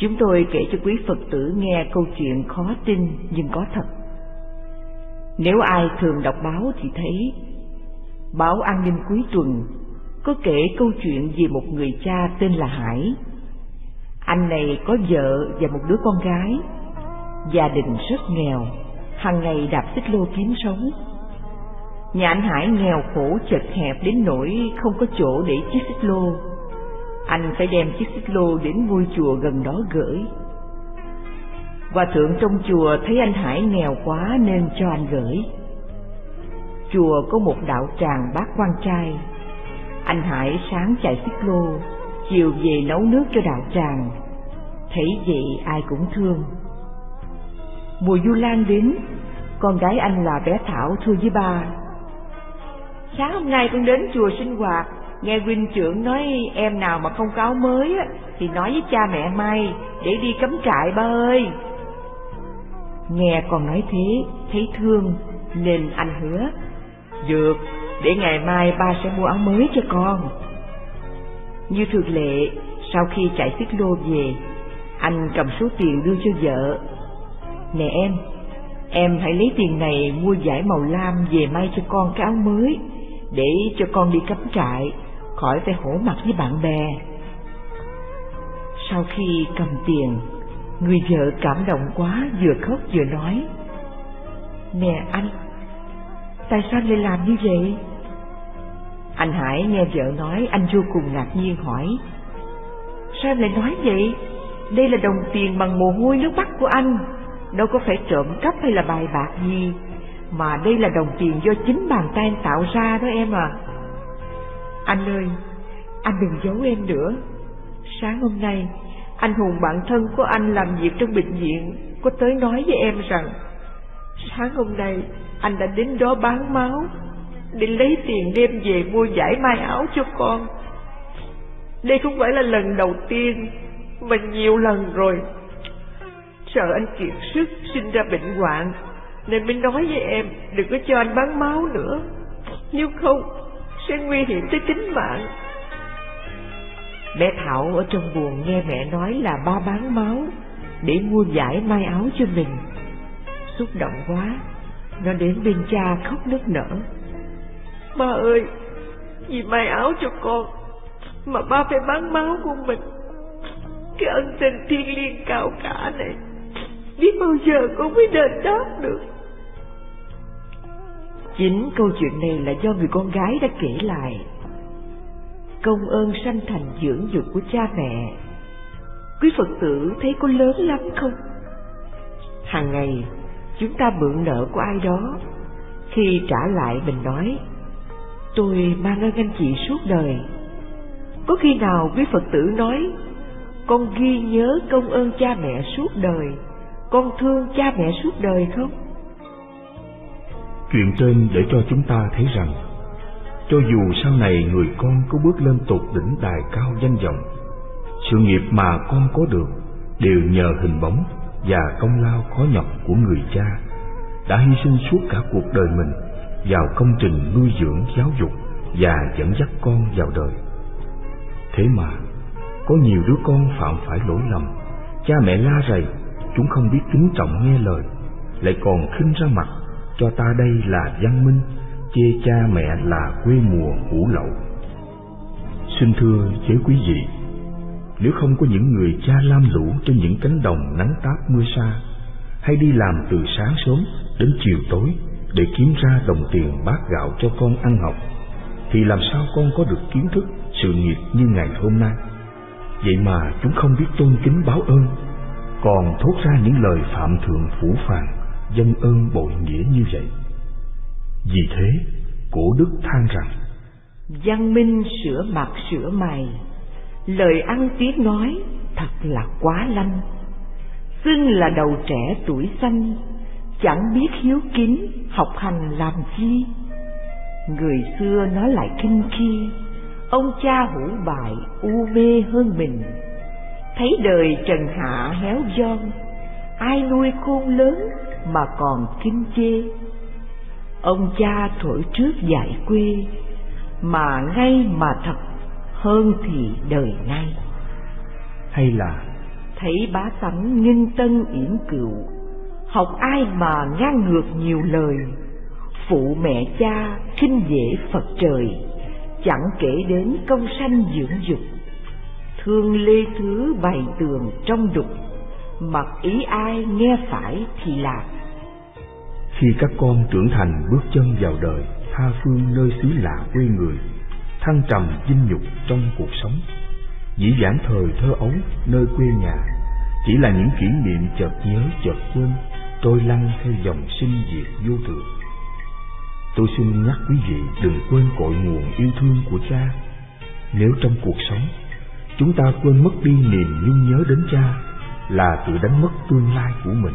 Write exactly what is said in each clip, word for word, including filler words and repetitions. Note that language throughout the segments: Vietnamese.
Chúng tôi kể cho quý Phật tử nghe câu chuyện khó tin nhưng có thật. Nếu ai thường đọc báo thì thấy báo An ninh cuối tuần có kể câu chuyện về một người cha tên là Hải. Anh này có vợ và một đứa con gái, gia đình rất nghèo, hàng ngày đạp xích lô kiếm sống. Nhà anh Hải nghèo khổ chật hẹp đến nỗi không có chỗ để chiếc xích lô. Anh phải đem chiếc xích lô đến ngôi chùa gần đó gửi. Hòa thượng trong chùa thấy anh Hải nghèo quá nên cho anh gửi. Chùa có một đạo tràng bác quan trai. Anh Hải sáng chạy xích lô, chiều về nấu nước cho đạo tràng. Thấy vậy ai cũng thương. Mùa Vu Lan đến, con gái anh là bé Thảo thưa với ba: sáng hôm nay con đến chùa sinh hoạt, nghe huynh trưởng nói em nào mà không có áo mới á, thì nói với cha mẹ may để đi cắm trại ba ơi. Nghe con nói thế, thấy thương nên anh hứa: được, để ngày mai ba sẽ mua áo mới cho con. Như thường lệ, sau khi chạy xích lô về, anh cầm số tiền đưa cho vợ. Nè em, em hãy lấy tiền này mua vải màu lam về may cho con cái áo mới, để cho con đi cắm trại, khỏi phải hổ mặt với bạn bè. Sau khi cầm tiền, người vợ cảm động quá, vừa khóc vừa nói: nè anh, tại sao lại làm như vậy? Anh Hải nghe vợ nói, anh vô cùng ngạc nhiên hỏi: sao em lại nói vậy? Đây là đồng tiền bằng mồ hôi nước mắt của anh, đâu có phải trộm cắp hay là bài bạc gì, mà đây là đồng tiền do chính bàn tay anh tạo ra đó em à. Anh ơi, anh đừng giấu em nữa. Sáng hôm nay, anh Hùng bạn thân của anh làm việc trong bệnh viện có tới nói với em rằng sáng hôm nay anh đã đến đó bán máu để lấy tiền đem về mua vải may áo cho con. Đây không phải là lần đầu tiên mà nhiều lần rồi. Sợ anh kiệt sức sinh ra bệnh hoạn nên mới nói với em đừng có cho anh bán máu nữa, nếu không sẽ nguy hiểm tới tính mạng. Bé Thảo ở trong buồng nghe mẹ nói là ba bán máu để mua vải may áo cho mình, xúc động quá, nó đến bên cha khóc nức nở: ba ơi, vì may áo cho con mà ba phải bán máu của mình. Cái ân tình thiêng liêng cao cả này biết bao giờ con mới đền đáp được. Chính câu chuyện này là do người con gái đã kể lại. Công ơn sanh thành dưỡng dục của cha mẹ, quý Phật tử thấy có lớn lắm không? Hàng ngày chúng ta mượn nợ của ai đó, khi trả lại mình nói: tôi mang ơn anh chị suốt đời. Có khi nào quý Phật tử nói: con ghi nhớ công ơn cha mẹ suốt đời, con thương cha mẹ suốt đời không? Chuyện trên để cho chúng ta thấy rằng, cho dù sau này người con có bước lên tột đỉnh đài cao danh vọng, sự nghiệp mà con có được đều nhờ hình bóng và công lao khó nhọc của người cha đã hy sinh suốt cả cuộc đời mình vào công trình nuôi dưỡng, giáo dục và dẫn dắt con vào đời. Thế mà có nhiều đứa con phạm phải lỗi lầm, cha mẹ la rầy, chúng không biết kính trọng nghe lời, lại còn khinh ra mặt cho ta đây là văn minh, chê cha mẹ là quê mùa hủ lậu. Xin thưa với quý vị, nếu không có những người cha lam lũ trên những cánh đồng nắng táp mưa sa, hay đi làm từ sáng sớm đến chiều tối để kiếm ra đồng tiền bát gạo cho con ăn học, thì làm sao con có được kiến thức, sự nghiệp như ngày hôm nay? Vậy mà chúng không biết tôn kính báo ơn, còn thốt ra những lời phạm thượng phũ phàng, dâng ơn bội nghĩa như vậy. Vì thế, cổ đức than rằng: văn minh sửa mặt sửa mày, lời ăn tiếng nói thật là quá lanh. Xưng là đầu trẻ tuổi xanh, chẳng biết hiếu kính học hành làm chi. Người xưa nói lại kinh khi, ông cha hủ bại u mê hơn mình. Thấy đời trần hạ héo giòn, ai nuôi khôn lớn mà còn kinh chê. Ông cha thổi trước dạy quê, mà ngay mà thật hơn thì đời nay. Hay là thấy bá tánh nghinh tân yển cựu, học ai mà ngang ngược nhiều lời, phụ mẹ cha khinh dễ Phật trời, chẳng kể đến công sanh dưỡng dục, thương lê thứ bày tường trong đục, mặc ý ai nghe phải thì làm. Khi các con trưởng thành bước chân vào đời tha phương nơi xứ lạ quê người, thăng trầm dinh nhục trong cuộc sống, dĩ vãng thời thơ ấu nơi quê nhà chỉ là những kỷ niệm chợt nhớ chợt quên, trôi lăn theo dòng sinh diệt vô thường. Tôi xin nhắc quý vị đừng quên cội nguồn yêu thương của cha. Nếu trong cuộc sống chúng ta quên mất đi niềm nhung nhớ đến cha, là tự đánh mất tương lai của mình.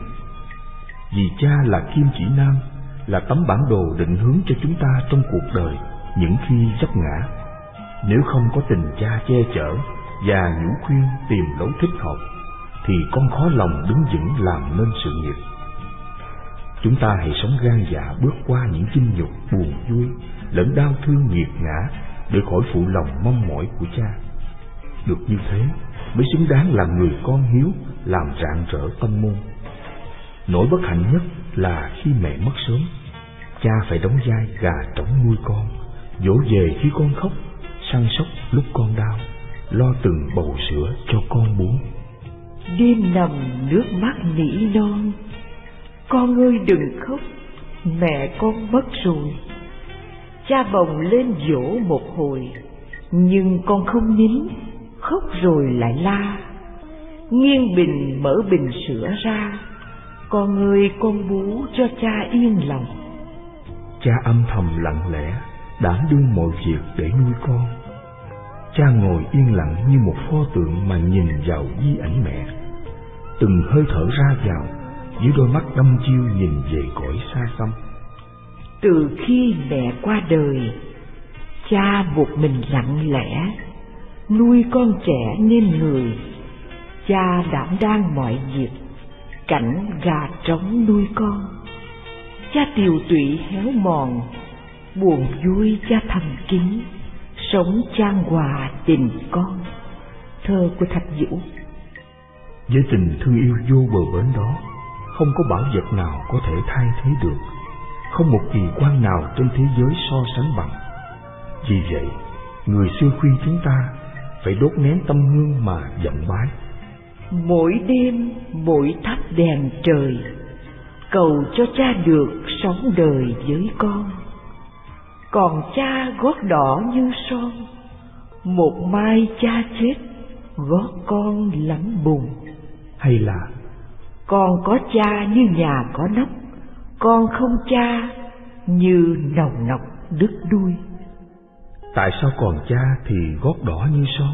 Vì cha là kim chỉ nam, là tấm bản đồ định hướng cho chúng ta trong cuộc đời những khi vấp ngã. Nếu không có tình cha che chở và nhủ khuyên tìm lối thích hợp, thì con khó lòng đứng vững làm nên sự nghiệp. Chúng ta hãy sống gan dạ bước qua những chinh nhục buồn vui lẫn đau thương nghiệt ngã để khỏi phụ lòng mong mỏi của cha. Được như thế mới xứng đáng là người con hiếu, làm rạng rỡ tâm môn. Nỗi bất hạnh nhất là khi mẹ mất sớm, cha phải đóng vai gà trống nuôi con, dỗ về khi con khóc, săn sóc lúc con đau, lo từng bầu sữa cho con bú. Đêm nằm nước mắt nỉ non, con ơi đừng khóc, mẹ con mất rồi. Cha bồng lên dỗ một hồi, nhưng con không nín, khóc rồi lại la. Nghiêng bình mở bình sữa ra, con ơi con bú cho cha yên lòng. Cha âm thầm lặng lẽ đảm đương mọi việc để nuôi con. Cha ngồi yên lặng như một pho tượng mà nhìn vào di ảnh mẹ, từng hơi thở ra vào dưới đôi mắt đăm chiêu nhìn về cõi xa xăm. Từ khi mẹ qua đời, cha một mình lặng lẽ nuôi con trẻ nên người. Cha đảm đang mọi việc, cảnh gà trống nuôi con. Cha tiều tụy héo mòn, buồn vui cha thầm kín, sống chan hòa tình con. Thơ của Thạch Vũ. Với tình thương yêu vô bờ bến đó, không có bảo vật nào có thể thay thế được, không một kỳ quan nào trên thế giới so sánh bằng. Vì vậy, người xưa khuyên chúng ta phải đốt nén tâm hương mà vọng bái. Mỗi đêm mỗi thắp đèn trời, cầu cho cha được sống đời với con. Còn cha gót đỏ như son, một mai cha chết, gót con lắm buồn. Hay là con có cha như nhà có nóc, con không cha như nòng nọc đứt đuôi. Tại sao còn cha thì gót đỏ như son?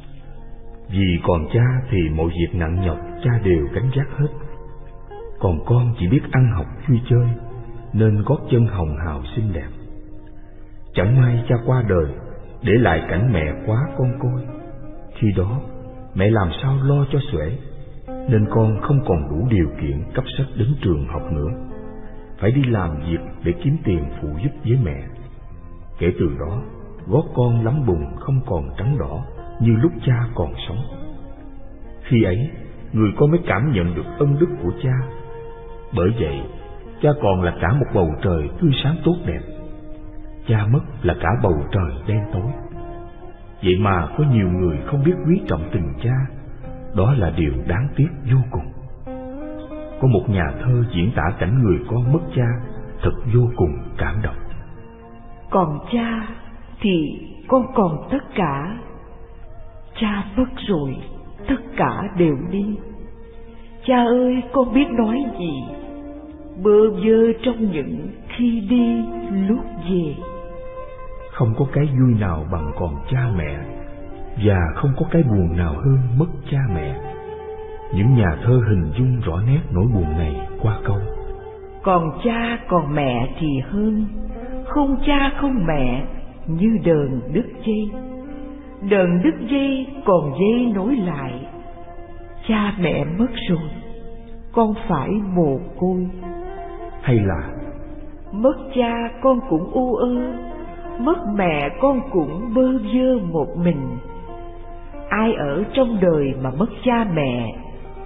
Vì còn cha thì mọi việc nặng nhọc cha đều gánh vác hết. Còn con chỉ biết ăn học vui chơi, nên gót chân hồng hào xinh đẹp. Chẳng may cha qua đời, để lại cảnh mẹ quá con côi. Khi đó mẹ làm sao lo cho xuể, nên con không còn đủ điều kiện cấp sách đến trường học nữa, phải đi làm việc để kiếm tiền phụ giúp với mẹ. Kể từ đó, gót con lắm bùn không còn trắng đỏ như lúc cha còn sống. Khi ấy, người con mới cảm nhận được ân đức của cha. Bởi vậy, cha còn là cả một bầu trời tươi sáng tốt đẹp, cha mất là cả bầu trời đen tối. Vậy mà có nhiều người không biết quý trọng tình cha, đó là điều đáng tiếc vô cùng. Có một nhà thơ diễn tả cảnh người con mất cha thật vô cùng cảm động. Còn cha thì con còn tất cả, cha mất rồi tất cả đều đi. Cha ơi con biết nói gì, bơ vơ trong những khi đi lúc về. Không có cái vui nào bằng còn cha mẹ, và không có cái buồn nào hơn mất cha mẹ. Những nhà thơ hình dung rõ nét nỗi buồn này qua câu: còn cha còn mẹ thì hơn, không cha không mẹ như đờn đứt dây. Đờn đứt dây còn dây nối lại, cha mẹ mất rồi con phải mồ côi. Hay là mất cha con cũng u ơ, mất mẹ con cũng bơ vơ một mình. Ai ở trong đời mà mất cha mẹ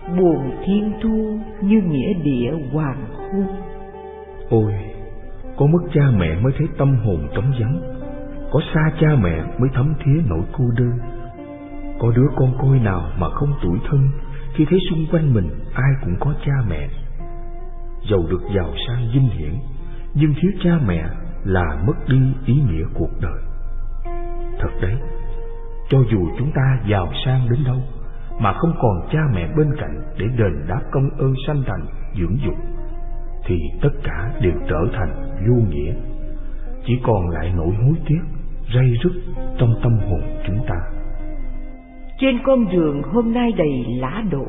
buồn thiên thu như nghĩa địa hoàng hôn. Ôi, có mất cha mẹ mới thấy tâm hồn trống vắng, có xa cha mẹ mới thấm thía nỗi cô đơn. Có đứa con côi nào mà không tủi thân khi thấy xung quanh mình ai cũng có cha mẹ. Dầu được giàu sang vinh hiển, nhưng thiếu cha mẹ là mất đi ý nghĩa cuộc đời. Thật đấy, cho dù chúng ta giàu sang đến đâu mà không còn cha mẹ bên cạnh để đền đáp công ơn sanh thành dưỡng dục, thì tất cả đều trở thành vô nghĩa, chỉ còn lại nỗi hối tiếc ray rứt trong tâm hồn chúng ta. Trên con đường hôm nay đầy lá đổ,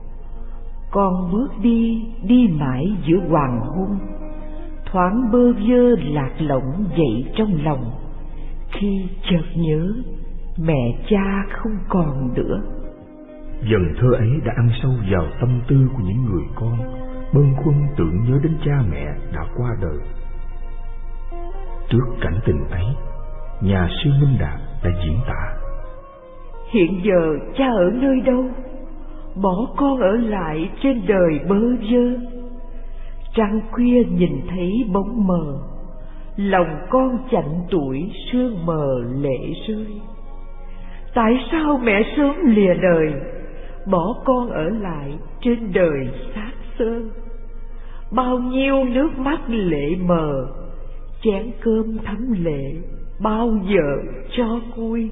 con bước đi, đi mãi giữa hoàng hôn, thoáng bơ vơ lạc lõng dậy trong lòng, khi chợt nhớ mẹ cha không còn nữa. Dần thơ ấy đã ăn sâu vào tâm tư của những người con bâng khuâng tưởng nhớ đến cha mẹ đã qua đời. Trước cảnh tình ấy, nhà sư Minh Đạt đã diễn tả: hiện giờ cha ở nơi đâu, bỏ con ở lại trên đời bơ vơ. Trăng khuya nhìn thấy bóng mờ, lòng con chạnh tuổi sương mờ lệ rơi. Tại sao mẹ sớm lìa đời, bỏ con ở lại trên đời xác xơ? Bao nhiêu nước mắt lệ mờ, chén cơm thấm lệ bao giờ cho nguôi.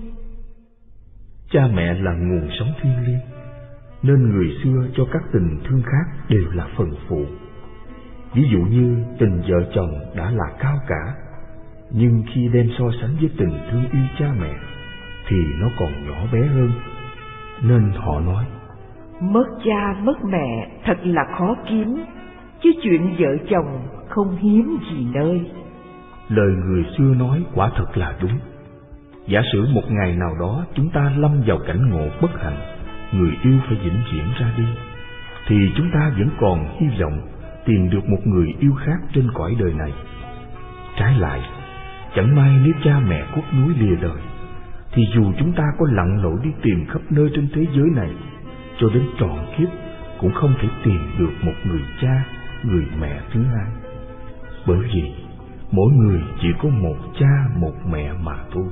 Cha mẹ là nguồn sống thiêng liêng, nên người xưa cho các tình thương khác đều là phần phụ. Ví dụ như tình vợ chồng đã là cao cả, nhưng khi đem so sánh với tình thương yêu cha mẹ thì nó còn nhỏ bé hơn. Nên họ nói: mất cha mất mẹ thật là khó kiếm, chứ chuyện vợ chồng không hiếm gì nơi. Lời người xưa nói quả thật là đúng. Giả sử một ngày nào đó chúng ta lâm vào cảnh ngộ bất hạnh, người yêu phải vĩnh viễn ra đi, thì chúng ta vẫn còn hy vọng tìm được một người yêu khác trên cõi đời này. Trái lại, chẳng may nếu cha mẹ khuất núi lìa đời, thì dù chúng ta có lặn lội đi tìm khắp nơi trên thế giới này, cho đến trọn kiếp cũng không thể tìm được một người cha, người mẹ thứ hai. Bởi vì mỗi người chỉ có một cha, một mẹ mà thôi.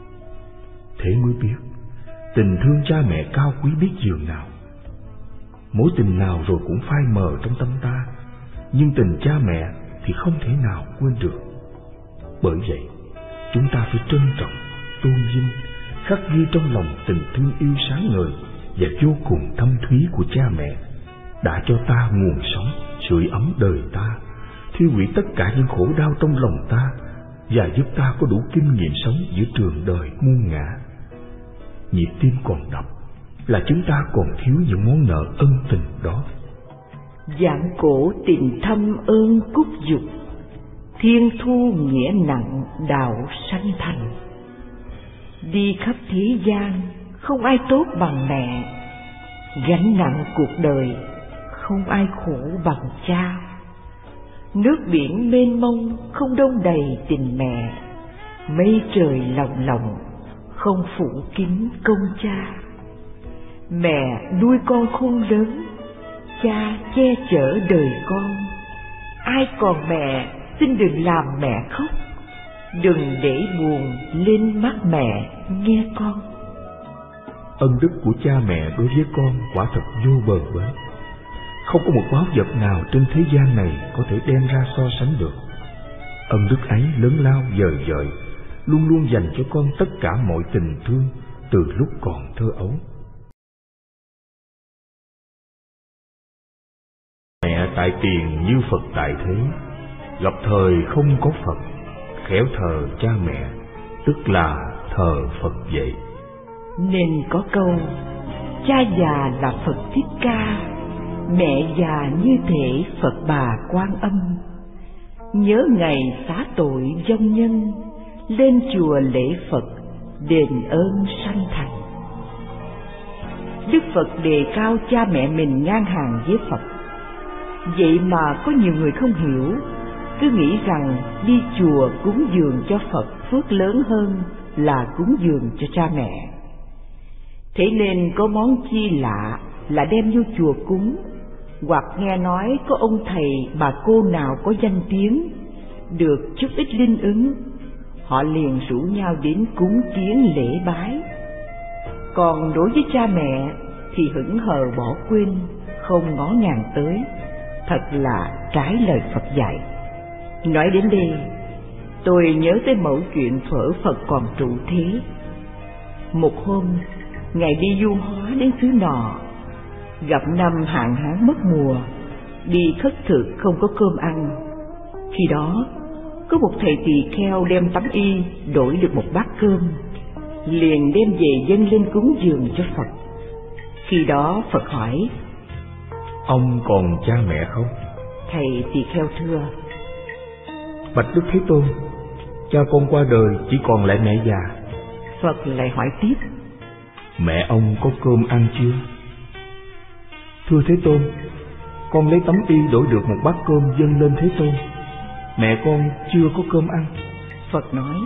Thế mới biết tình thương cha mẹ cao quý biết dường nào. Mối tình nào rồi cũng phai mờ trong tâm ta, nhưng tình cha mẹ thì không thể nào quên được. Bởi vậy, chúng ta phải trân trọng, tôn vinh, khắc ghi trong lòng tình thương yêu sáng ngời và vô cùng thâm thúy của cha mẹ, đã cho ta nguồn sống, sưởi ấm đời ta, thiêu hủy tất cả những khổ đau trong lòng ta, và giúp ta có đủ kinh nghiệm sống giữa trường đời muôn ngã. Nhịp tim còn đập là chúng ta còn thiếu những món nợ ân tình đó. Giảng cổ tình thâm ơn cúc dục, thiên thu nghĩa nặng đạo sanh thành. Đi khắp thế gian không ai tốt bằng mẹ, gánh nặng cuộc đời không ai khổ bằng cha. Nước biển mênh mông không đông đầy tình mẹ, mây trời lồng lộng không phủ kín công cha. Mẹ nuôi con khôn lớn, cha che chở đời con. Ai còn mẹ xin đừng làm mẹ khóc, đừng để buồn lên mắt mẹ nghe con. Ân đức của cha mẹ đối với con quả thật vô bờ bến. Không có một báu vật nào trên thế gian này có thể đem ra so sánh được. Ân đức ấy lớn lao vời vợi, luôn luôn dành cho con tất cả mọi tình thương từ lúc còn thơ ấu. Mẹ tại tiền như Phật tại thế, gặp thời không có Phật, khéo thờ cha mẹ, tức là thờ Phật vậy. Nên có câu, cha già là Phật Thích Ca, mẹ già như thể Phật Bà Quan Âm. Nhớ ngày xá tội vong nhân, lên chùa lễ Phật, đền ơn sanh thành. Đức Phật đề cao cha mẹ mình ngang hàng với Phật. Vậy mà có nhiều người không hiểu, cứ nghĩ rằng đi chùa cúng dường cho Phật phước lớn hơn là cúng dường cho cha mẹ. Thế nên có món chi lạ là đem vô chùa cúng, hoặc nghe nói có ông thầy bà cô nào có danh tiếng, được chút ít linh ứng, họ liền rủ nhau đến cúng kiến lễ bái. Còn đối với cha mẹ thì hững hờ bỏ quên, không ngó ngàng tới, thật là trái lời Phật dạy. Nói đến đây, tôi nhớ tới mẩu chuyện thuở Phật còn trụ thế. Một hôm, Ngài đi du hóa đến xứ nọ, gặp năm hạn hán mất mùa, đi khất thực không có cơm ăn. Khi đó, có một thầy tỳ kheo đem tấm y đổi được một bát cơm, liền đem về dâng lên cúng dường cho Phật. Khi đó Phật hỏi: Ông còn cha mẹ không? Thầy tỳ kheo thưa: Bạch Đức Thế Tôn, cha con qua đời chỉ còn lại mẹ già. Phật lại hỏi tiếp: Mẹ ông có cơm ăn chưa? Thưa Thế Tôn, con lấy tấm y đổi được một bát cơm dâng lên Thế Tôn, mẹ con chưa có cơm ăn. Phật nói: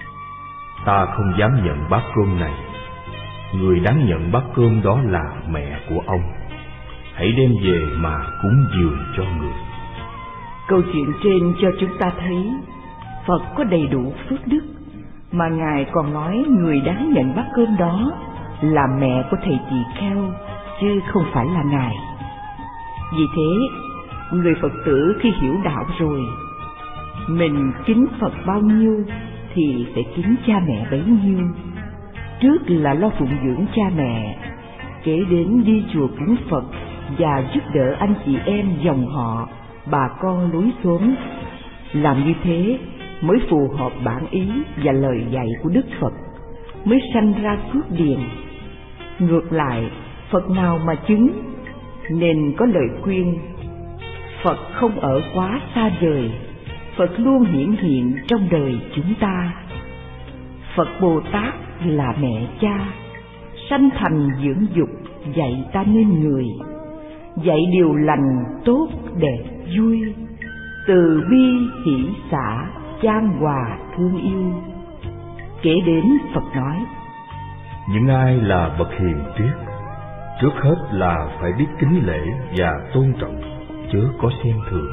Ta không dám nhận bát cơm này. Người đáng nhận bát cơm đó là mẹ của ông. Hãy đem về mà cúng dường cho người. Câu chuyện trên cho chúng ta thấy Phật có đầy đủ phước đức, mà Ngài còn nói người đáng nhận bát cơm đó là mẹ của thầy tỳ kheo, chứ không phải là Ngài. Vì thế, người Phật tử khi hiểu đạo rồi, mình kính Phật bao nhiêu thì phải kính cha mẹ bấy nhiêu. Trước là lo phụng dưỡng cha mẹ, kế đến đi chùa cúng Phật và giúp đỡ anh chị em dòng họ, bà con lối xóm. Làm như thế mới phù hợp bản ý và lời dạy của Đức Phật, mới sanh ra phước điền. Ngược lại, Phật nào mà chứng, nên có lời khuyên: Phật không ở quá xa vời, Phật luôn hiển hiện trong đời chúng ta. Phật Bồ Tát là mẹ cha, sanh thành dưỡng dục, dạy ta nên người, dạy điều lành tốt đẹp vui, từ bi hỷ xả, chan hòa thương yêu. Kể đến Phật nói: Những ai là bậc hiền triết, trước hết là phải biết kính lễ và tôn trọng, chớ có xem thường.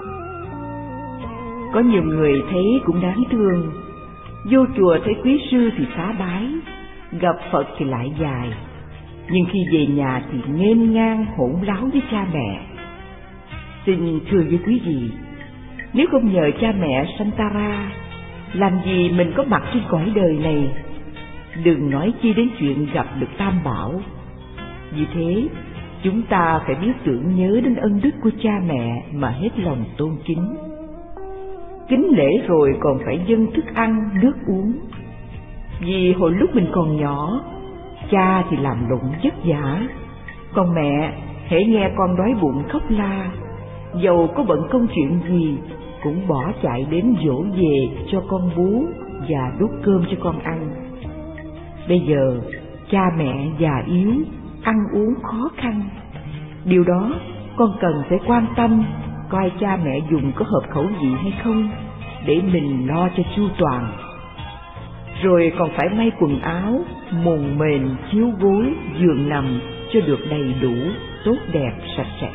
Có nhiều người thấy cũng đáng thương, vô chùa thấy quý sư thì xá bái, gặp Phật thì lại dài, nhưng khi về nhà thì nghênh ngang hỗn láo với cha mẹ. Xin thưa với quý vị, nếu không nhờ cha mẹ sanh ta ra, làm gì mình có mặt trên cõi đời này, đừng nói chi đến chuyện gặp được Tam Bảo. Vì thế, chúng ta phải biết tưởng nhớ đến ân đức của cha mẹ mà hết lòng tôn kính. Kính lễ rồi còn phải dâng thức ăn, nước uống. Vì hồi lúc mình còn nhỏ, cha thì làm lụng vất vả, còn mẹ hễ nghe con đói bụng khóc la, dầu có bận công chuyện gì cũng bỏ chạy đến dỗ về cho con bú và đút cơm cho con ăn. Bây giờ cha mẹ già yếu, ăn uống khó khăn, điều đó con cần phải quan tâm, coi cha mẹ dùng có hợp khẩu vị hay không, để mình lo cho chu toàn. Rồi còn phải may quần áo, mùng mền, chiếu gối, giường nằm cho được đầy đủ, tốt đẹp, sạch sẽ.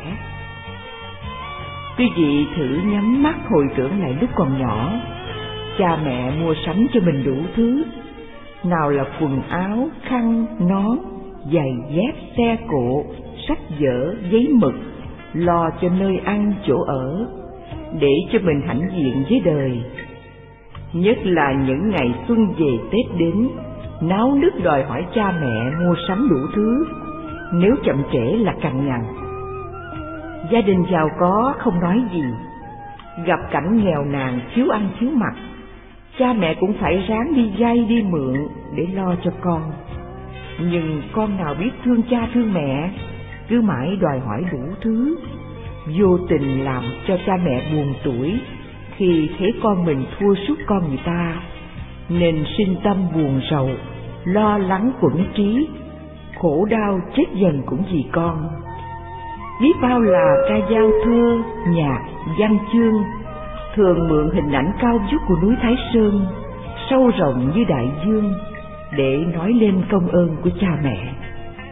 Quý vị thử nhắm mắt hồi tưởng lại lúc còn nhỏ, cha mẹ mua sắm cho mình đủ thứ, nào là quần áo, khăn, nón, giày dép, xe cộ, sách vở, giấy mực, lo cho nơi ăn, chỗ ở, để cho mình hãnh diện với đời. Nhất là những ngày xuân về Tết đến, náo nức đòi hỏi cha mẹ mua sắm đủ thứ, nếu chậm trễ là cằn nhằn. Gia đình giàu có không nói gì, gặp cảnh nghèo nàn thiếu ăn thiếu mặc, cha mẹ cũng phải ráng đi vay đi mượn để lo cho con. Nhưng con nào biết thương cha thương mẹ, cứ mãi đòi hỏi đủ thứ, vô tình làm cho cha mẹ buồn tủi khi thấy con mình thua sút con người ta, nên sinh tâm buồn rầu, lo lắng quẫn trí, khổ đau chết dần cũng vì con. Biết bao là ca dao thơ, nhạc, văn chương thường mượn hình ảnh cao vút của núi Thái Sơn, sâu rộng như đại dương, để nói lên công ơn của cha mẹ.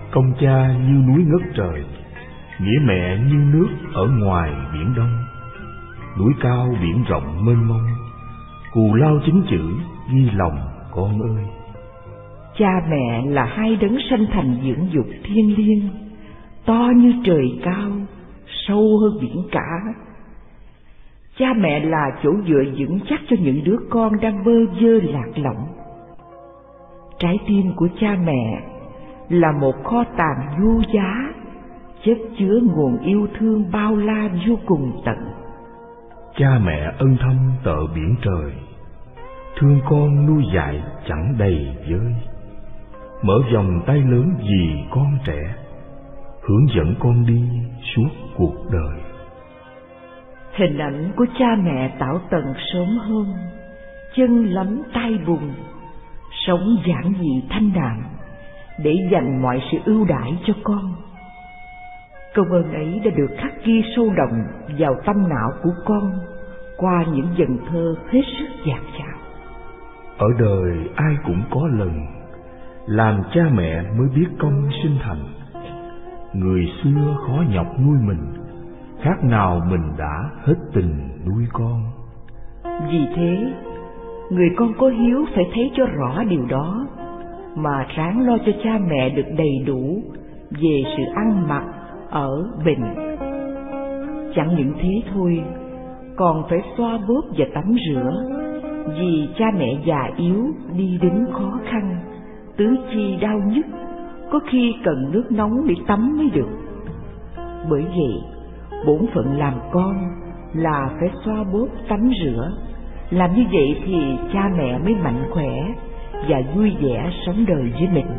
Công cha như núi ngất trời, nghĩa mẹ như nước ở ngoài biển đông. Núi cao biển rộng mênh mông, cù lao chính chữ ghi lòng con ơi. Cha mẹ là hai đấng sanh thành dưỡng dục thiêng liêng, to như trời cao, sâu hơn biển cả. Cha mẹ là chỗ dựa vững chắc cho những đứa con đang bơ vơ lạc lõng. Trái tim của cha mẹ là một kho tàng vô giá, chất chứa nguồn yêu thương bao la vô cùng tận. Cha mẹ ân thâm tợ biển trời, thương con nuôi dạy chẳng đầy vơi. Mở vòng tay lớn vì con trẻ, hướng dẫn con đi suốt cuộc đời. Hình ảnh của cha mẹ tạo tầng sớm hơn, chân lấm tay bùn, sống giản dị thanh đạm để dành mọi sự ưu đãi cho con. Công ơn ấy đã được khắc ghi sâu đậm vào tâm não của con qua những dần thơ hết sức dạt dào. Ở đời ai cũng có lần làm cha mẹ mới biết công sinh thành. Người xưa khó nhọc nuôi mình, khác nào mình đã hết tình nuôi con. Vì thế, người con có hiếu phải thấy cho rõ điều đó, mà ráng lo cho cha mẹ được đầy đủ về sự ăn mặc, ở, bệnh. Chẳng những thế thôi, còn phải xoa bóp và tắm rửa, vì cha mẹ già yếu đi đứng khó khăn, tứ chi đau nhức, có khi cần nước nóng để tắm mới được. Bởi vậy, bổn phận làm con là phải xoa bóp tắm rửa. Làm như vậy thì cha mẹ mới mạnh khỏe và vui vẻ sống đời với mình.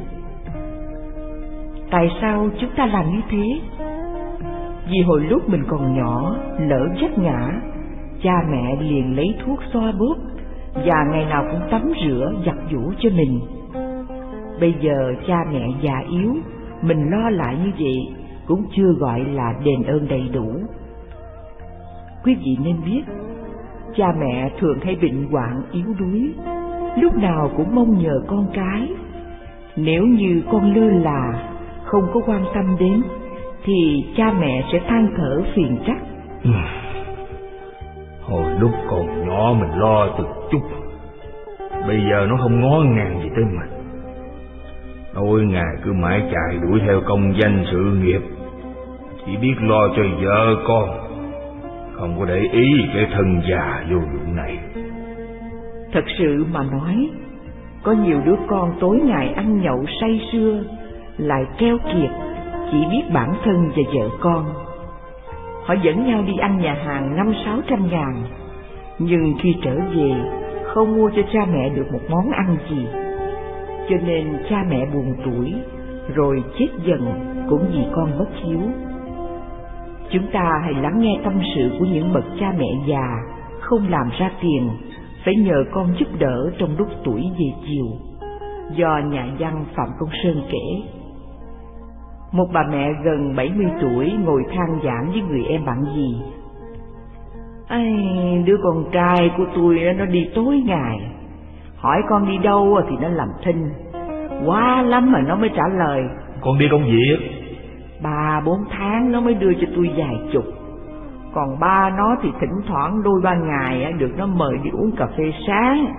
Tại sao chúng ta làm như thế? Vì hồi lúc mình còn nhỏ, lỡ vấp ngã, cha mẹ liền lấy thuốc xoa bóp và ngày nào cũng tắm rửa giặt giũ cho mình. Bây giờ cha mẹ già yếu, mình lo lại như vậy cũng chưa gọi là đền ơn đầy đủ. Quý vị nên biết, cha mẹ thường hay bệnh hoạn yếu đuối, lúc nào cũng mong nhờ con cái. Nếu như con lơ là, không có quan tâm đến, thì cha mẹ sẽ than thở phiền trách. Ừ. Hồi lúc còn nhỏ mình lo từng chút, bây giờ nó không ngó ngàng gì tới mình. Tối ngày cứ mãi chạy đuổi theo công danh sự nghiệp, chỉ biết lo cho vợ con, không có để ý cái thân già vô dụng này. Thật sự mà nói, có nhiều đứa con tối ngày ăn nhậu say sưa, lại keo kiệt, chỉ biết bản thân và vợ con. Họ dẫn nhau đi ăn nhà hàng năm sáu trăm ngàn, nhưng khi trở về không mua cho cha mẹ được một món ăn gì. Cho nên cha mẹ buồn tủi, rồi chết dần cũng vì con bất hiếu. Chúng ta hãy lắng nghe tâm sự của những bậc cha mẹ già không làm ra tiền, phải nhờ con giúp đỡ trong lúc tuổi về chiều, do nhà văn Phạm Công Sơn kể. Một bà mẹ gần bảy mươi tuổi ngồi than vãn với người em bạn gì: "Ây, đứa con trai của tôi nó đi tối ngày, hỏi con đi đâu thì nó làm thinh, quá lắm mà nó mới trả lời. Con đi công việc, ba bốn tháng nó mới đưa cho tôi vài chục. Còn ba nó thì thỉnh thoảng đôi ba ngày được nó mời đi uống cà phê sáng."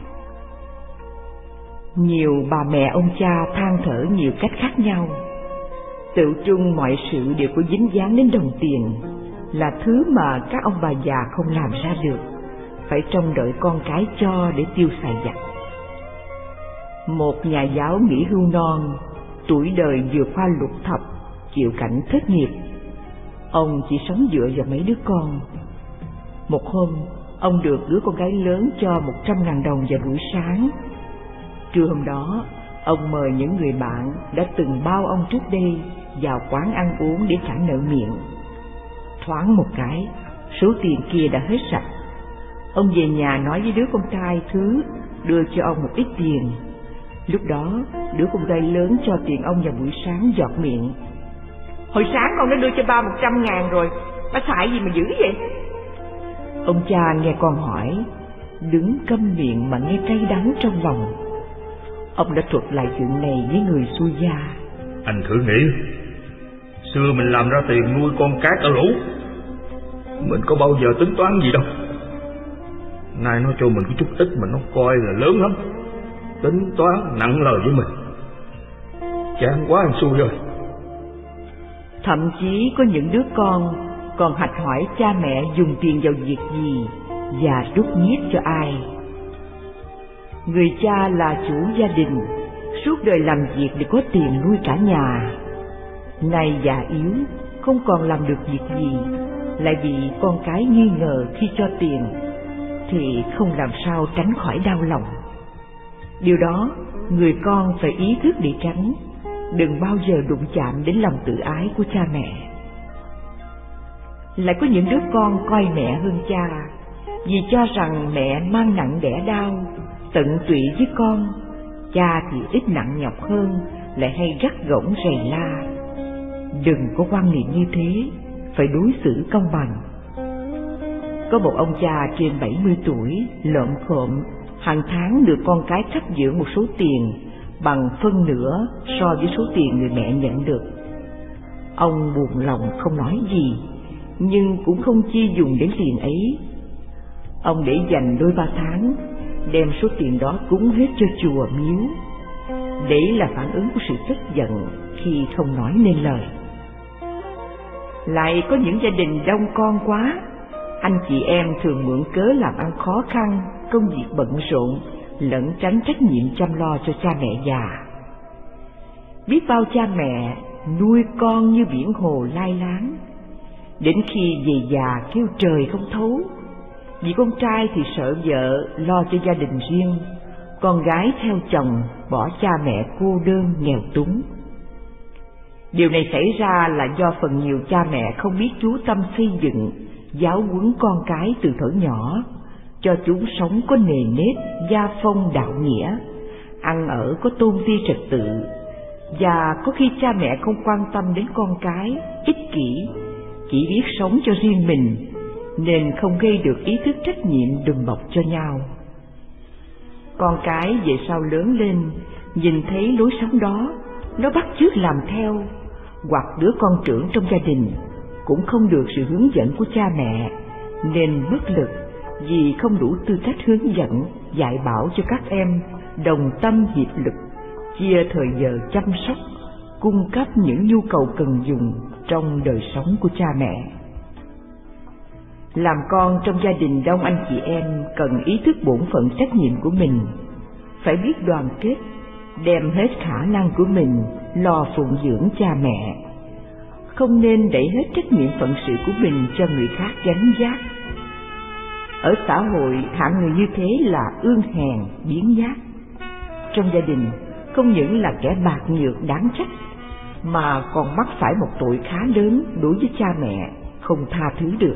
Nhiều bà mẹ ông cha than thở nhiều cách khác nhau. Tự trung mọi sự đều có dính dáng đến đồng tiền, là thứ mà các ông bà già không làm ra được, phải trông đợi con cái cho để tiêu xài vặt. Một nhà giáo nghỉ hưu non, tuổi đời vừa qua lục thập, chịu cảnh thất nghiệp. Ông chỉ sống dựa vào mấy đứa con. Một hôm, ông được đứa con gái lớn cho một trăm ngàn đồng vào buổi sáng. Trưa hôm đó, ông mời những người bạn đã từng bao ông trước đây vào quán ăn uống để trả nợ miệng. Thoáng một cái, số tiền kia đã hết sạch. Ông về nhà nói với đứa con trai thứ đưa cho ông một ít tiền. Lúc đó, đứa con trai lớn cho tiền ông vào buổi sáng giọt miệng: "Hồi sáng con đã đưa cho ba một trăm ngàn rồi, ba xài gì mà dữ vậy?" Ông cha nghe con hỏi, đứng câm miệng mà nghe cay đắng trong lòng. Ông đã thuật lại chuyện này với người xuôi gia. Anh thử nghĩ, xưa mình làm ra tiền nuôi con cái cả lũ, mình có bao giờ tính toán gì đâu. Nay nó cho mình cái chút ít mà nó coi là lớn lắm, tính toán nặng lời với mình. Chán quá anh xui rồi. Thậm chí có những đứa con còn hạch hỏi cha mẹ dùng tiền vào việc gì và đút nhét cho ai. Người cha là chủ gia đình, suốt đời làm việc để có tiền nuôi cả nhà. Nay già yếu, không còn làm được việc gì, lại bị con cái nghi ngờ khi cho tiền, thì không làm sao tránh khỏi đau lòng. Điều đó người con phải ý thức để tránh, đừng bao giờ đụng chạm đến lòng tự ái của cha mẹ. Lại có những đứa con coi mẹ hơn cha, vì cho rằng mẹ mang nặng đẻ đau, tận tụy với con, cha thì ít nặng nhọc hơn, lại hay gắt gỏng rầy la. Đừng có quan niệm như thế, phải đối xử công bằng. Có một ông cha trên bảy mươi tuổi, lợm khộm, hàng tháng được con cái cấp dưỡng một số tiền bằng phân nửa so với số tiền người mẹ nhận được. Ông buồn lòng không nói gì, nhưng cũng không chi dùng đến tiền ấy. Ông để dành đôi ba tháng, đem số tiền đó cúng hết cho chùa miếu. Đấy là phản ứng của sự tức giận khi không nói nên lời. Lại có những gia đình đông con quá, anh chị em thường mượn cớ làm ăn khó khăn, công việc bận rộn, lẫn tránh trách nhiệm chăm lo cho cha mẹ già. Biết bao cha mẹ nuôi con như biển hồ lai láng, đến khi về già kêu trời không thấu. Vì con trai thì sợ vợ lo cho gia đình riêng, con gái theo chồng bỏ cha mẹ cô đơn nghèo túng. Điều này xảy ra là do phần nhiều cha mẹ không biết chú tâm xây dựng, giáo huấn con cái từ thuở nhỏ, cho chúng sống có nề nếp, gia phong đạo nghĩa, ăn ở có tôn ti trật tự. Và có khi cha mẹ không quan tâm đến con cái, ích kỷ, chỉ biết sống cho riêng mình, nên không gây được ý thức trách nhiệm đùm bọc cho nhau. Con cái về sau lớn lên, nhìn thấy lối sống đó, nó bắt chước làm theo, hoặc đứa con trưởng trong gia đình cũng không được sự hướng dẫn của cha mẹ, nên bất lực vì không đủ tư cách hướng dẫn, dạy bảo cho các em đồng tâm hiệp lực, chia thời giờ chăm sóc, cung cấp những nhu cầu cần dùng trong đời sống của cha mẹ. Làm con trong gia đình đông anh chị em cần ý thức bổn phận trách nhiệm của mình, phải biết đoàn kết, đem hết khả năng của mình lo phụng dưỡng cha mẹ, không nên đẩy hết trách nhiệm phận sự của mình cho người khác gánh vác. Ở xã hội, hạng người như thế là ương hèn, biếng nhác. Trong gia đình, không những là kẻ bạc nhược đáng trách, mà còn mắc phải một tội khá lớn đối với cha mẹ, không tha thứ được.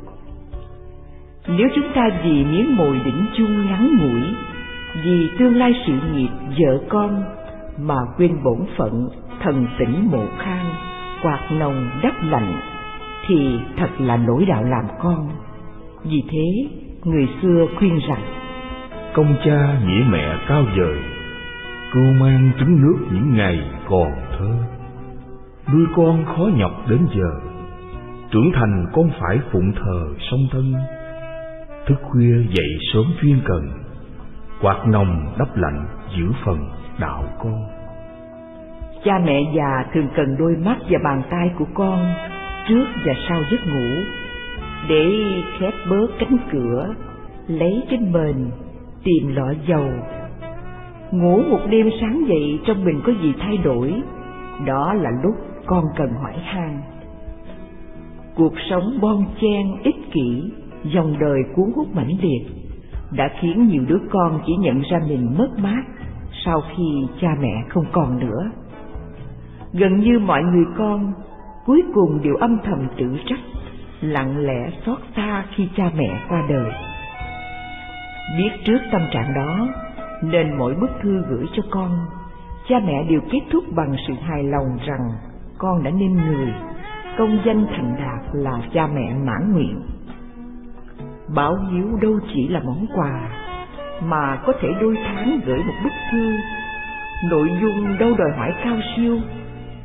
Nếu chúng ta vì miếng mồi đỉnh chung ngắn ngủi, vì tương lai sự nghiệp vợ con mà quên bổn phận thần tỉnh mộ khang, quạt nồng đắp lạnh, thì thật là lỗi đạo làm con. Vì thế, người xưa khuyên rằng: công cha nghĩa mẹ cao vời, cưu mang trứng nước những ngày còn thơ. Nuôi con khó nhọc đến giờ, trưởng thành con phải phụng thờ song thân. Thức khuya dậy sớm chuyên cần, quạt nồng đắp lạnh giữ phần đạo con. Cha mẹ già thường cần đôi mắt và bàn tay của con trước và sau giấc ngủ, để khép bớt cánh cửa, lấy cái mền, tìm lọ dầu. Ngủ một đêm sáng dậy trong mình có gì thay đổi, đó là lúc con cần hỏi han. Cuộc sống bon chen ích kỷ, dòng đời cuốn hút mãnh liệt, đã khiến nhiều đứa con chỉ nhận ra mình mất mát sau khi cha mẹ không còn nữa. Gần như mọi người con cuối cùng đều âm thầm tự trách, lặng lẽ xót xa khi cha mẹ qua đời. Biết trước tâm trạng đó, nên mỗi bức thư gửi cho con, cha mẹ đều kết thúc bằng sự hài lòng rằng con đã nên người, công danh thành đạt là cha mẹ mãn nguyện. Báo hiếu đâu chỉ là món quà, mà có thể đôi tháng gửi một bức thư, nội dung đâu đòi hỏi cao siêu,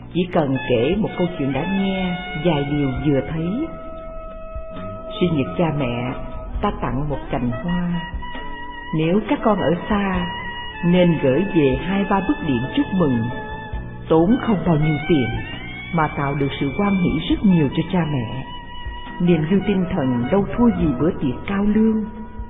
chỉ cần kể một câu chuyện đã nghe, vài điều vừa thấy. Sinh nhật cha mẹ, ta tặng một cành hoa. Nếu các con ở xa, nên gửi về hai ba bức điện chúc mừng, tốn không bao nhiêu tiền, mà tạo được sự hoan hỷ rất nhiều cho cha mẹ. Niềm vui tinh thần đâu thua gì bữa tiệc cao lương.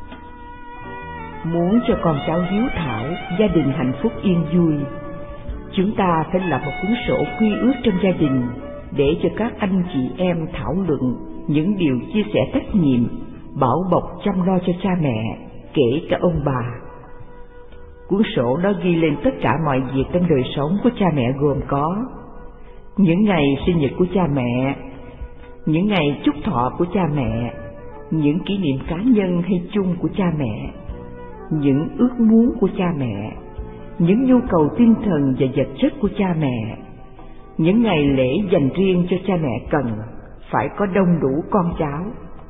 Muốn cho con cháu hiếu thảo, gia đình hạnh phúc yên vui, chúng ta phải lập một cuốn sổ quy ước trong gia đình để cho các anh chị em thảo luận những điều chia sẻ trách nhiệm, bảo bọc chăm lo cho cha mẹ, kể cả ông bà. Cuốn sổ đó ghi lên tất cả mọi việc trong đời sống của cha mẹ, gồm có những ngày sinh nhật của cha mẹ, những ngày chúc thọ của cha mẹ, những kỷ niệm cá nhân hay chung của cha mẹ, những ước muốn của cha mẹ, những nhu cầu tinh thần và vật chất của cha mẹ, những ngày lễ dành riêng cho cha mẹ cần phải có đông đủ con cháu.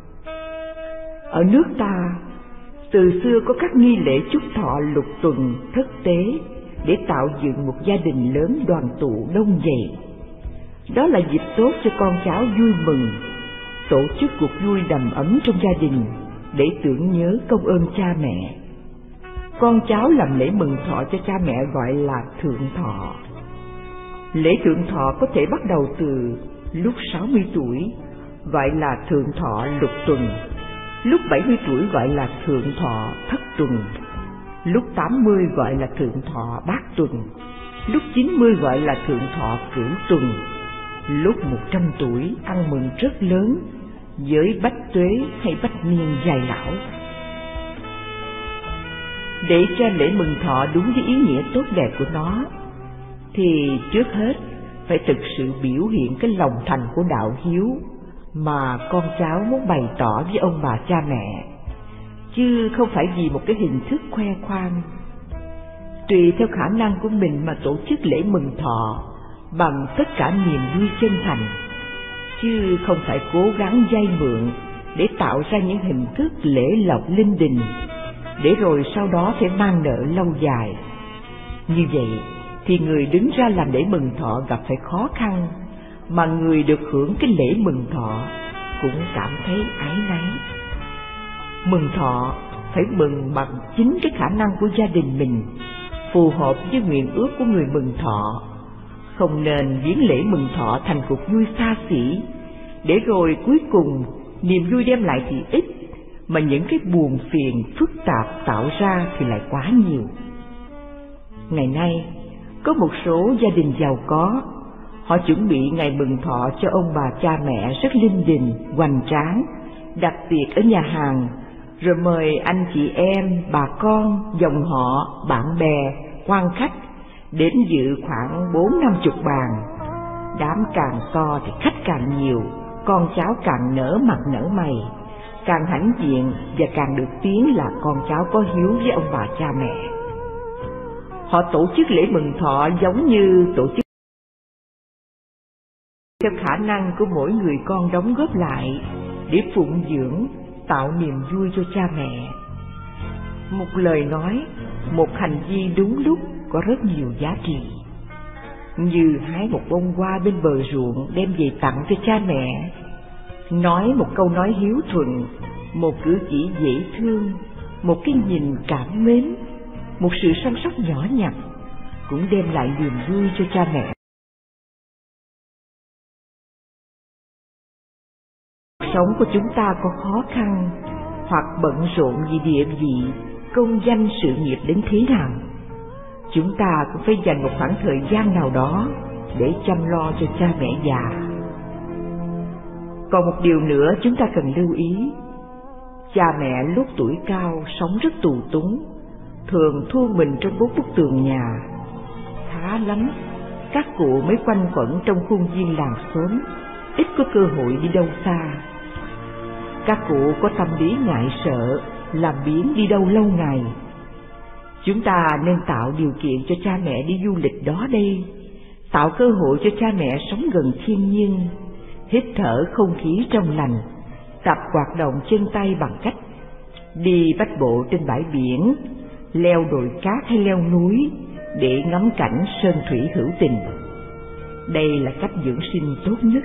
Ở nước ta, từ xưa có các nghi lễ chúc thọ lục tuần, thất tế để tạo dựng một gia đình lớn đoàn tụ đông vầy. Đó là dịp tốt cho con cháu vui mừng, tổ chức cuộc vui đầm ấm trong gia đình để tưởng nhớ công ơn cha mẹ. Con cháu làm lễ mừng thọ cho cha mẹ gọi là thượng thọ. Lễ thượng thọ có thể bắt đầu từ lúc sáu mươi tuổi, gọi là thượng thọ lục tuần. Lúc bảy mươi tuổi gọi là thượng thọ thất tuần. Lúc tám mươi gọi là thượng thọ bát tuần. Lúc chín mươi gọi là thượng thọ cửu tuần. Lúc một trăm tuổi ăn mừng rất lớn với bách tuế hay bách niên dài lão. Để cho lễ mừng thọ đúng với ý nghĩa tốt đẹp của nó, thì trước hết phải thực sự biểu hiện cái lòng thành của đạo hiếu mà con cháu muốn bày tỏ với ông bà cha mẹ, chứ không phải vì một cái hình thức khoe khoang. Tùy theo khả năng của mình mà tổ chức lễ mừng thọ bằng tất cả niềm vui chân thành, chứ không phải cố gắng vay mượn để tạo ra những hình thức lễ lộc linh đình, để rồi sau đó phải mang nợ lâu dài. Như vậy thì người đứng ra làm lễ mừng thọ gặp phải khó khăn, mà người được hưởng cái lễ mừng thọ cũng cảm thấy áy náy. Mừng thọ phải mừng bằng chính cái khả năng của gia đình mình, phù hợp với nguyện ước của người mừng thọ. Không nên biến lễ mừng thọ thành cuộc vui xa xỉ, để rồi cuối cùng niềm vui đem lại thì ít, mà những cái buồn phiền phức tạp tạo ra thì lại quá nhiều. Ngày nay, có một số gia đình giàu có, họ chuẩn bị ngày mừng thọ cho ông bà cha mẹ rất linh đình, hoành tráng, đặt tiệc ở nhà hàng, rồi mời anh chị em, bà con, dòng họ, bạn bè, quan khách đến dự khoảng bốn năm chục bàn. Đám càng to thì khách càng nhiều, con cháu càng nở mặt nở mày, càng hãnh diện và càng được tiếng là con cháu có hiếu với ông bà cha mẹ. Họ tổ chức lễ mừng thọ giống như tổ chức theo khả năng của mỗi người con đóng góp lại để phụng dưỡng, tạo niềm vui cho cha mẹ. Một lời nói, một hành vi đúng lúc có rất nhiều giá trị. Như hái một bông hoa bên bờ ruộng đem về tặng cho cha mẹ, nói một câu nói hiếu thuận, một cử chỉ dễ thương, một cái nhìn cảm mến, một sự săn sóc nhỏ nhặt cũng đem lại niềm vui cho cha mẹ. Cuộc sống của chúng ta có khó khăn hoặc bận rộn vì địa vị, công danh sự nghiệp đến thế nào, chúng ta cũng phải dành một khoảng thời gian nào đó để chăm lo cho cha mẹ già. Còn một điều nữa chúng ta cần lưu ý, cha mẹ lúc tuổi cao sống rất tù túng, thường thu mình trong bốn bức tường nhà. Khá lắm, các cụ mới quanh quẩn trong khuôn viên làng xóm, ít có cơ hội đi đâu xa. Các cụ có tâm lý ngại sợ, làm biếng đi đâu lâu ngày. Chúng ta nên tạo điều kiện cho cha mẹ đi du lịch đó đây, tạo cơ hội cho cha mẹ sống gần thiên nhiên, hít thở không khí trong lành, tập hoạt động chân tay bằng cách đi bách bộ trên bãi biển, leo đồi cát hay leo núi để ngắm cảnh sơn thủy hữu tình. Đây là cách dưỡng sinh tốt nhất.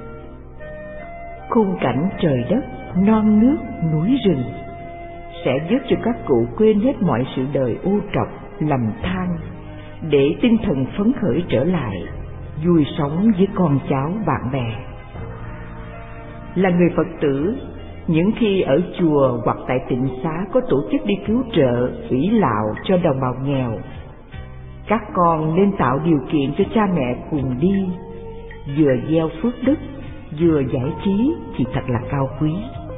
Khung cảnh trời đất, non nước, núi rừng sẽ giúp cho các cụ quên hết mọi sự đời ô trọc, lầm than, để tinh thần phấn khởi trở lại, vui sống với con cháu bạn bè. Là người Phật tử, những khi ở chùa hoặc tại tịnh xá có tổ chức đi cứu trợ, ủy lạo cho đồng bào nghèo, các con nên tạo điều kiện cho cha mẹ cùng đi, vừa gieo phước đức, vừa giải trí thì thật là cao quý.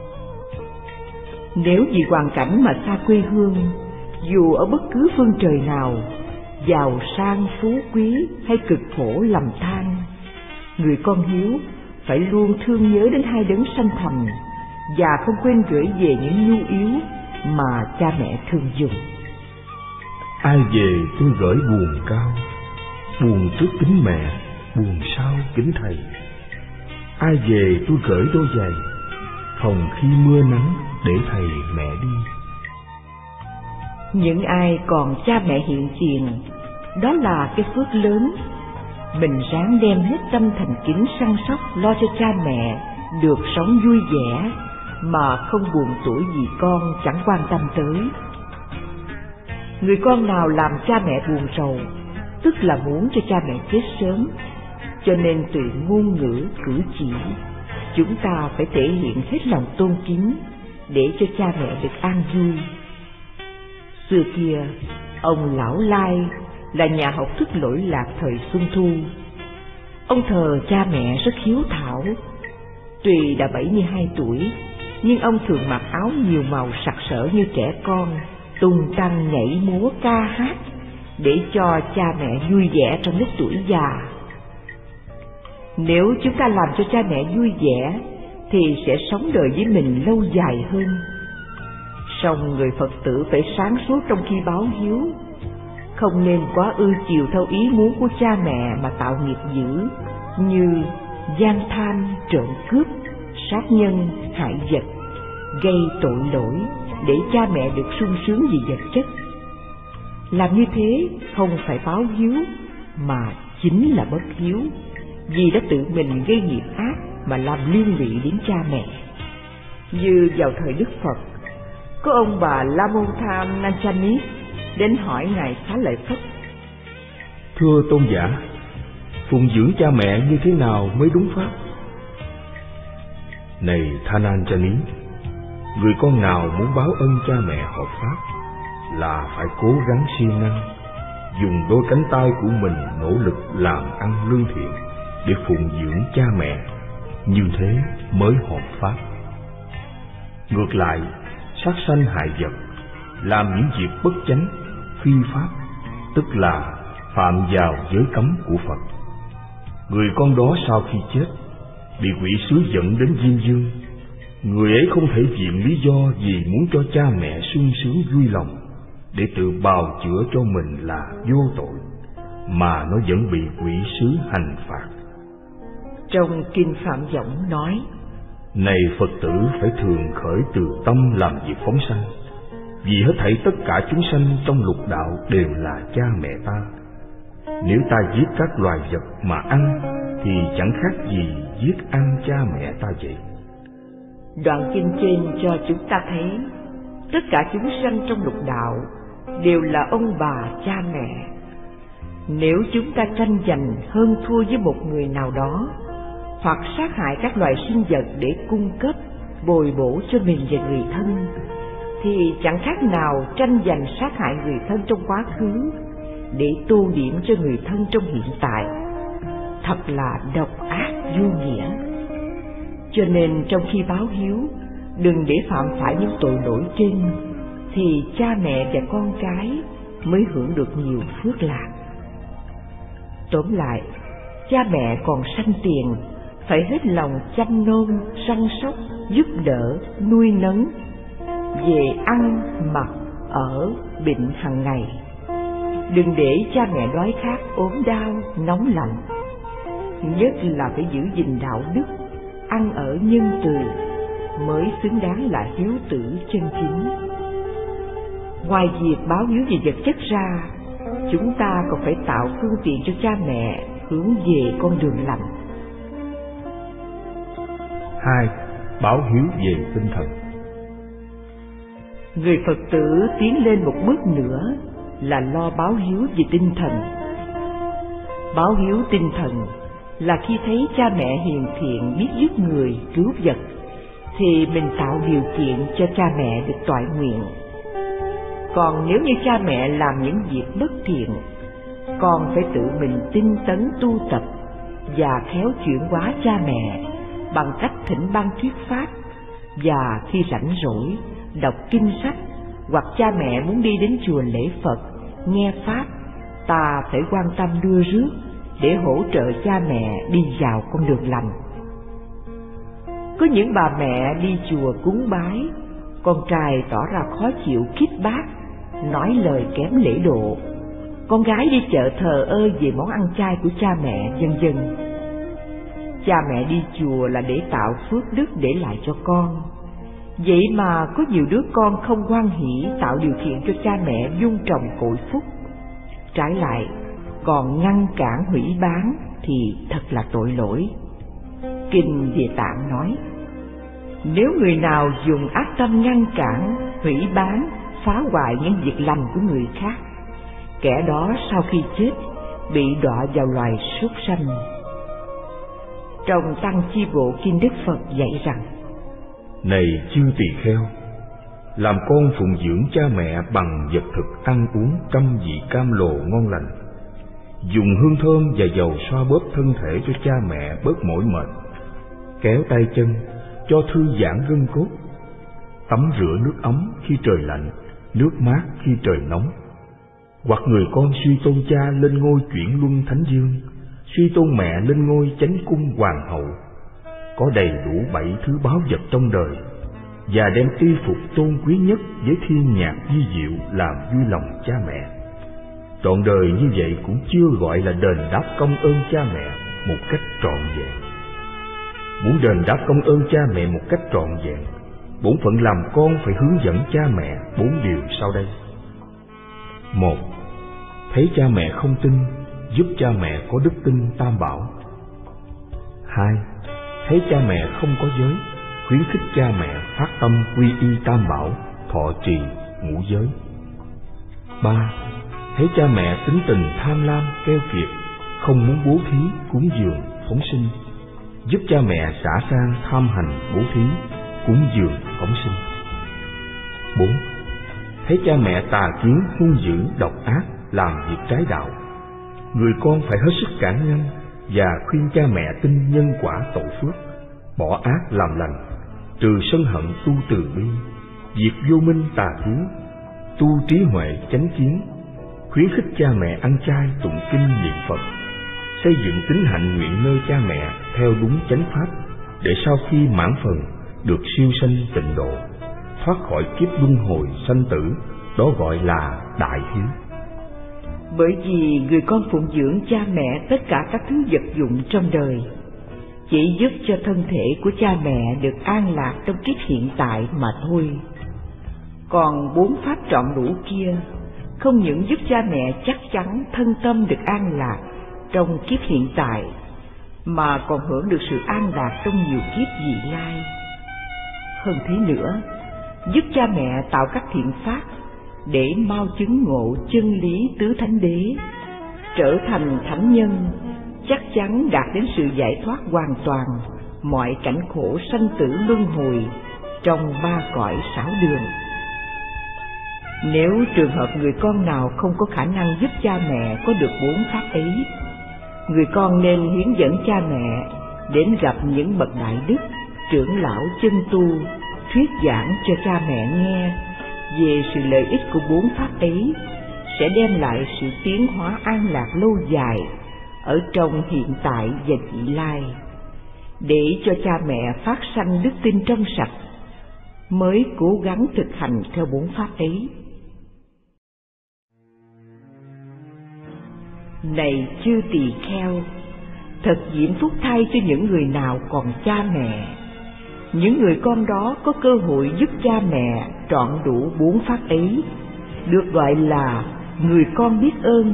Nếu vì hoàn cảnh mà xa quê hương, dù ở bất cứ phương trời nào, giàu sang phú quý hay cực khổ lầm than, người con hiếu phải luôn thương nhớ đến hai đấng sanh thành và không quên gửi về những nhu yếu mà cha mẹ thường dùng. Ai về tôi gửi buồn cao, buồn trước kính mẹ, buồn sau kính thầy. Ai về tôi gửi đôi giày, phòng khi mưa nắng để thầy mẹ đi. Những ai còn cha mẹ hiện tiền, đó là cái phước lớn. Mình ráng đem hết tâm thành kính săn sóc lo cho cha mẹ được sống vui vẻ, mà không buồn tuổi vì con chẳng quan tâm tới. Người con nào làm cha mẹ buồn rầu, tức là muốn cho cha mẹ chết sớm. Cho nên từ ngôn ngữ cử chỉ, chúng ta phải thể hiện hết lòng tôn kính để cho cha mẹ được an vui. Xưa kia, ông Lão Lai là nhà học thức lỗi lạc thời Xuân Thu. Ông thờ cha mẹ rất hiếu thảo. Tuy đã bảy mươi hai tuổi, nhưng ông thường mặc áo nhiều màu sặc sỡ như trẻ con, tung tăng nhảy múa ca hát để cho cha mẹ vui vẻ trong lúc tuổi già. Nếu chúng ta làm cho cha mẹ vui vẻ thì sẽ sống đời với mình lâu dài hơn. Song người Phật tử phải sáng suốt trong khi báo hiếu, không nên quá ư chiều theo ý muốn của cha mẹ mà tạo nghiệp dữ như gian tham, trộm cướp, sát nhân, hại vật, gây tội lỗi để cha mẹ được sung sướng vì vật chất. Làm như thế không phải báo hiếu mà chính là bất hiếu, vì đã tự mình gây nghiệp ác mà làm liên lụy đến cha mẹ. Như vào thời Đức Phật, có ông bà La Môn Tham Nanchanis đến hỏi ngài Xá Lợi Phất: Thưa tôn giả, phụng dưỡng cha mẹ như thế nào mới đúng pháp? Này Thananchani, người con nào muốn báo ân cha mẹ hợp pháp là phải cố gắng siêng năng, dùng đôi cánh tay của mình nỗ lực làm ăn lương thiện để phụng dưỡng cha mẹ, như thế mới hợp pháp. Ngược lại, sát sanh hại vật, làm những việc bất chánh, phi pháp, tức là phạm vào giới cấm của Phật. Người con đó sau khi chết bị quỷ sứ dẫn đến Diêm Dương. Người ấy không thể viện lý do vì muốn cho cha mẹ sung sướng vui lòng để tự bào chữa cho mình là vô tội, mà nó vẫn bị quỷ sứ hành phạt. Trong Kinh Phạm Võng nói: Này Phật tử phải thường khởi từ tâm làm việc phóng sanh, vì hết thảy tất cả chúng sanh trong lục đạo đều là cha mẹ ta. Nếu ta giết các loài vật mà ăn thì chẳng khác gì giết ăn cha mẹ ta vậy. Đoạn kinh trên cho chúng ta thấy tất cả chúng sanh trong lục đạo đều là ông bà cha mẹ. Nếu chúng ta tranh giành hơn thua với một người nào đó, hoặc sát hại các loài sinh vật để cung cấp, bồi bổ cho mình và người thân, thì chẳng khác nào tranh giành sát hại người thân trong quá khứ để tô điểm cho người thân trong hiện tại. Thật là độc ác vô nghĩa. Cho nên trong khi báo hiếu, đừng để phạm phải những tội lỗi trên, thì cha mẹ và con cái mới hưởng được nhiều phước lạc. Tóm lại, cha mẹ còn sanh tiền phải hết lòng chăm nom, săn sóc, giúp đỡ, nuôi nấng về ăn, mặc, ở, bệnh hàng ngày. Đừng để cha mẹ đói khát, ốm đau, nóng lạnh. Nhất là phải giữ gìn đạo đức, ăn ở nhân từ, mới xứng đáng là hiếu tử chân chính. Ngoài việc báo hiếu về vật chất ra, chúng ta còn phải tạo phương tiện cho cha mẹ hướng về con đường lành. Hai, báo hiếu về tinh thần. Người Phật tử tiến lên một bước nữa là lo báo hiếu về tinh thần. Báo hiếu tinh thần là khi thấy cha mẹ hiền thiện biết giúp người, cứu vật, thì mình tạo điều kiện cho cha mẹ được toại nguyện. Còn nếu như cha mẹ làm những việc bất thiện, con phải tự mình tinh tấn tu tập và khéo chuyển hóa cha mẹ bằng cách thỉnh băng thuyết pháp, và khi rảnh rỗi đọc kinh sách, hoặc cha mẹ muốn đi đến chùa lễ Phật, nghe pháp, ta phải quan tâm đưa rước để hỗ trợ cha mẹ đi vào con đường lành. Có những bà mẹ đi chùa cúng bái, con trai tỏ ra khó chịu khích bác, nói lời kém lễ độ, con gái đi chợ thờ ơ về món ăn chay của cha mẹ, vân vân. Cha mẹ đi chùa là để tạo phước đức để lại cho con, vậy mà có nhiều đứa con không hoan hỷ tạo điều kiện cho cha mẹ vun trồng cội phúc, trái lại còn ngăn cản hủy bán thì thật là tội lỗi. Kinh Địa Tạng nói, nếu người nào dùng ác tâm ngăn cản, hủy bán, phá hoại những việc lành của người khác, kẻ đó sau khi chết bị đọa vào loài súc sanh. Trong Tăng Chi Bộ Kinh, Đức Phật dạy rằng, này chư tỳ kheo, làm con phụng dưỡng cha mẹ bằng vật thực ăn uống trăm vị cam lồ ngon lành, dùng hương thơm và dầu xoa bóp thân thể cho cha mẹ bớt mỏi mệt, kéo tay chân cho thư giãn gân cốt, tắm rửa nước ấm khi trời lạnh, nước mát khi trời nóng. Hoặc người con suy tôn cha lên ngôi chuyển luân thánh dương, suy tôn mẹ lên ngôi chánh cung hoàng hậu, có đầy đủ bảy thứ báu vật trong đời, và đem y phục tôn quý nhất với thiên nhạc vi diệu làm vui lòng cha mẹ. Trọn đời như vậy cũng chưa gọi là đền đáp công ơn cha mẹ một cách trọn vẹn. Muốn đền đáp công ơn cha mẹ một cách trọn vẹn, bổn phận làm con phải hướng dẫn cha mẹ bốn điều sau đây. Một, thấy cha mẹ không tin, giúp cha mẹ có đức tin tam bảo. Hai, thấy cha mẹ không có giới, khuyến khích cha mẹ phát tâm quy y tam bảo, thọ trì ngũ giới. Ba, thấy cha mẹ tính tình tham lam keo kiệt, không muốn bố thí cúng dường phóng sinh, giúp cha mẹ xả sang tham hành bố thí cúng dường phóng sinh. Bốn, thấy cha mẹ tà kiến hung dữ độc ác làm việc trái đạo, người con phải hết sức cản ngăn và khuyên cha mẹ tin nhân quả tội phước, bỏ ác làm lành, trừ sân hận tu từ bi, diệt vô minh tà kiến, tu trí huệ chánh kiến, khuyến khích cha mẹ ăn chay tụng kinh niệm Phật, xây dựng tín hạnh nguyện nơi cha mẹ theo đúng chánh pháp, để sau khi mãn phần được siêu sanh tịnh độ, thoát khỏi kiếp luân hồi sanh tử, đó gọi là đại hiếu. Bởi vì người con phụng dưỡng cha mẹ tất cả các thứ vật dụng trong đời, chỉ giúp cho thân thể của cha mẹ được an lạc trong kiếp hiện tại mà thôi. Còn bốn pháp trọn đủ kia không những giúp cha mẹ chắc chắn thân tâm được an lạc trong kiếp hiện tại, mà còn hưởng được sự an lạc trong nhiều kiếp vị lai. Hơn thế nữa, giúp cha mẹ tạo các thiện pháp để mau chứng ngộ chân lý tứ thánh đế, trở thành thánh nhân, chắc chắn đạt đến sự giải thoát hoàn toàn mọi cảnh khổ sanh tử luân hồi trong ba cõi sáu đường. Nếu trường hợp người con nào không có khả năng giúp cha mẹ có được bốn pháp ấy, người con nên hướng dẫn cha mẹ đến gặp những bậc đại đức, trưởng lão chân tu, thuyết giảng cho cha mẹ nghe về sự lợi ích của bốn pháp ấy, sẽ đem lại sự tiến hóa an lạc lâu dài ở trong hiện tại và vị lai, để cho cha mẹ phát sanh đức tin trong sạch, mới cố gắng thực hành theo bốn pháp ấy. Này chư tỳ kheo, thật diễm phúc thay cho những người nào còn cha mẹ. Những người con đó có cơ hội giúp cha mẹ trọn đủ bốn pháp ấy, được gọi là người con biết ơn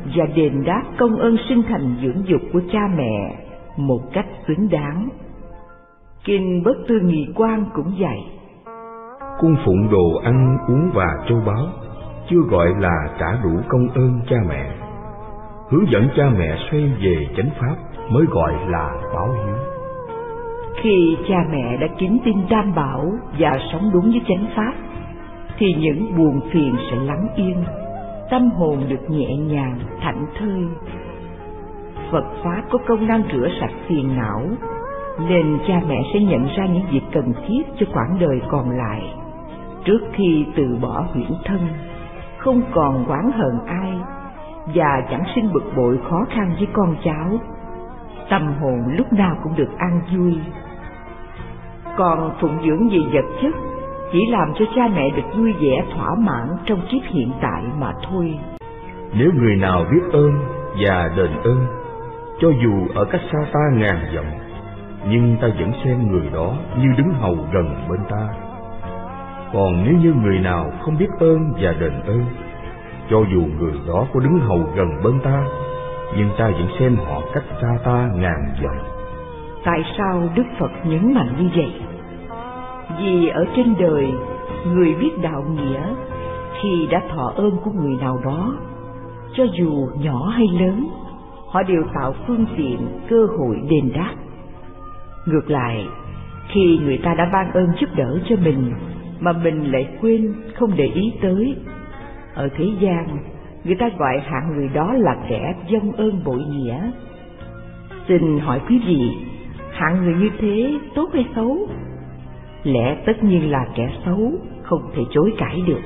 và đền đáp công ơn sinh thành dưỡng dục của cha mẹ một cách xứng đáng. Kinh Bất Tư Nghị Quan cũng dạy: cung phụng đồ ăn uống và châu báu chưa gọi là trả đủ công ơn cha mẹ. Hướng dẫn cha mẹ xoay về chánh pháp mới gọi là báo hiếu. Khi cha mẹ đã kính tin Tam Bảo và sống đúng với chánh pháp, thì những buồn phiền sẽ lắng yên, tâm hồn được nhẹ nhàng, thảnh thơi. Phật Pháp có công năng rửa sạch phiền não, nên cha mẹ sẽ nhận ra những việc cần thiết cho quãng đời còn lại, trước khi từ bỏ huyễn thân, không còn oán hờn ai, và chẳng sinh bực bội khó khăn với con cháu. Tâm hồn lúc nào cũng được an vui. Còn phụng dưỡng về vật chất chỉ làm cho cha mẹ được vui vẻ thỏa mãn trong kiếp hiện tại mà thôi. Nếu người nào biết ơn và đền ơn, cho dù ở cách xa ta ngàn dặm, nhưng ta vẫn xem người đó như đứng hầu gần bên ta. Còn nếu như người nào không biết ơn và đền ơn, cho dù người đó có đứng hầu gần bên ta, nhưng ta vẫn xem họ cách xa ta ngàn dặm. Tại sao Đức Phật nhấn mạnh như vậy? Vì ở trên đời, người biết đạo nghĩa, khi đã thọ ơn của người nào đó, cho dù nhỏ hay lớn, họ đều tạo phương tiện, cơ hội đền đáp. Ngược lại, khi người ta đã ban ơn giúp đỡ cho mình, mà mình lại quên không để ý tới, ở thế gian, người ta gọi hạng người đó là kẻ vong ơn bội nghĩa. Xin hỏi quý vị, hạng người như thế tốt hay xấu? Lẽ tất nhiên là kẻ xấu, không thể chối cãi được.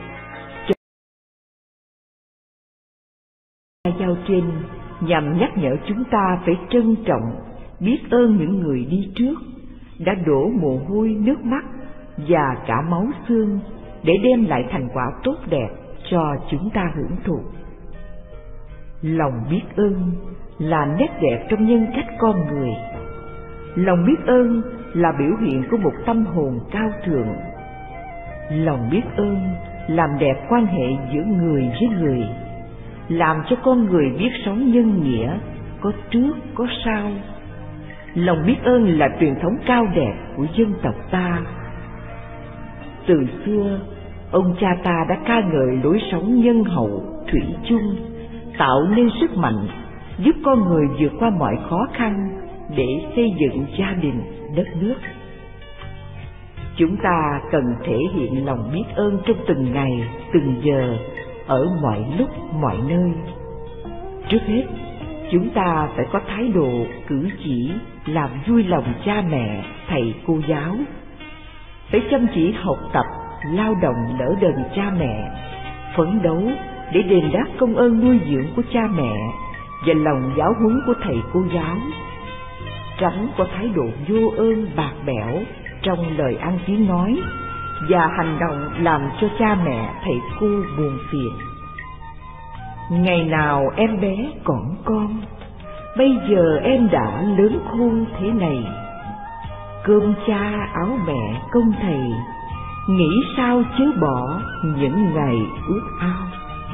Giao trên nhằm nhắc nhở chúng ta phải trân trọng, biết ơn những người đi trước, đã đổ mồ hôi, nước mắt và cả máu xương để đem lại thành quả tốt đẹp cho chúng ta hưởng thụ. Lòng biết ơn là nét đẹp trong nhân cách con người. Lòng biết ơn là biểu hiện của một tâm hồn cao thượng. Lòng biết ơn làm đẹp quan hệ giữa người với người, làm cho con người biết sống nhân nghĩa, có trước có sau. Lòng biết ơn là truyền thống cao đẹp của dân tộc ta. Từ xưa, ông cha ta đã ca ngợi lối sống nhân hậu, thủy chung, tạo nên sức mạnh giúp con người vượt qua mọi khó khăn để xây dựng gia đình, đất nước. Chúng ta cần thể hiện lòng biết ơn trong từng ngày, từng giờ, ở mọi lúc, mọi nơi. Trước hết, chúng ta phải có thái độ, cử chỉ làm vui lòng cha mẹ, thầy cô giáo. Phải chăm chỉ học tập, lao động đỡ đần cha mẹ, phấn đấu để đền đáp công ơn nuôi dưỡng của cha mẹ và lòng giáo huấn của thầy cô giáo. Tránh có thái độ vô ơn bạc bẽo trong lời ăn tiếng nói và hành động làm cho cha mẹ, thầy cô buồn phiền. Ngày nào em bé còn con, bây giờ em đã lớn khôn thế này. Cơm cha áo mẹ công thầy, nghĩ sao chớ bỏ những ngày ước ao.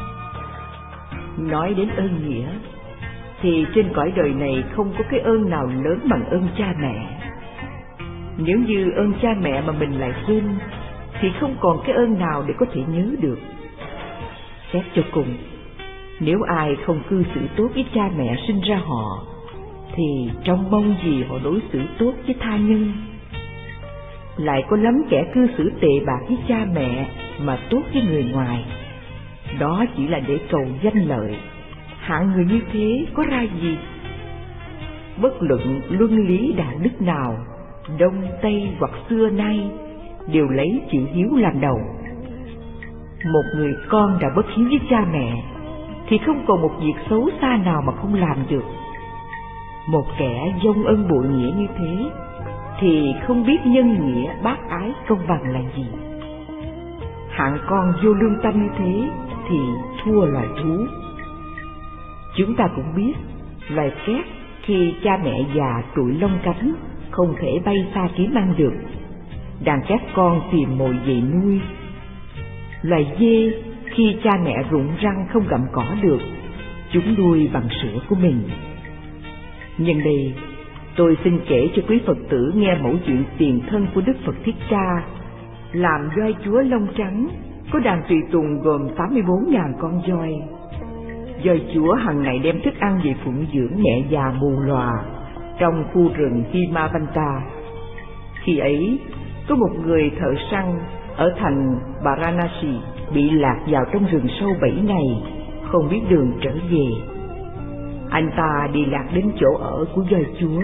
Nói đến ơn nghĩa, thì trên cõi đời này không có cái ơn nào lớn bằng ơn cha mẹ. Nếu như ơn cha mẹ mà mình lại quên, thì không còn cái ơn nào để có thể nhớ được. Xét cho cùng, nếu ai không cư xử tốt với cha mẹ sinh ra họ, thì trông mong gì họ đối xử tốt với tha nhân. Lại có lắm kẻ cư xử tệ bạc với cha mẹ mà tốt với người ngoài, đó chỉ là để cầu danh lợi. Hạng người như thế có ra gì? Bất luận luân lý đạo đức nào, Đông Tây hoặc xưa nay, đều lấy chữ hiếu làm đầu. Một người con đã bất hiếu với cha mẹ, thì không còn một việc xấu xa nào mà không làm được. Một kẻ vong ân bội nghĩa như thế, thì không biết nhân nghĩa bác ái công bằng là gì. Hạng con vô lương tâm như thế thì thua loài thú. Chúng ta cũng biết, loài két khi cha mẹ già trụi lông cánh, không thể bay xa kiếm ăn được, đàn két con tìm mồi về nuôi. Loài dê khi cha mẹ rụng răng không gặm cỏ được, chúng nuôi bằng sữa của mình. Nhân đây, tôi xin kể cho quý Phật tử nghe mẫu chuyện tiền thân của Đức Phật Thích Ca, làm voi chúa lông trắng, có đàn tùy tùng gồm tám mươi bốn nghìn con voi. Voi chúa hàng ngày đem thức ăn về phụng dưỡng mẹ già mù lòa trong khu rừng Himavanta. Khi ấy, có một người thợ săn ở thành Varanasi bị lạc vào trong rừng sâu bảy ngày, không biết đường trở về. Anh ta đi lạc đến chỗ ở của voi chúa.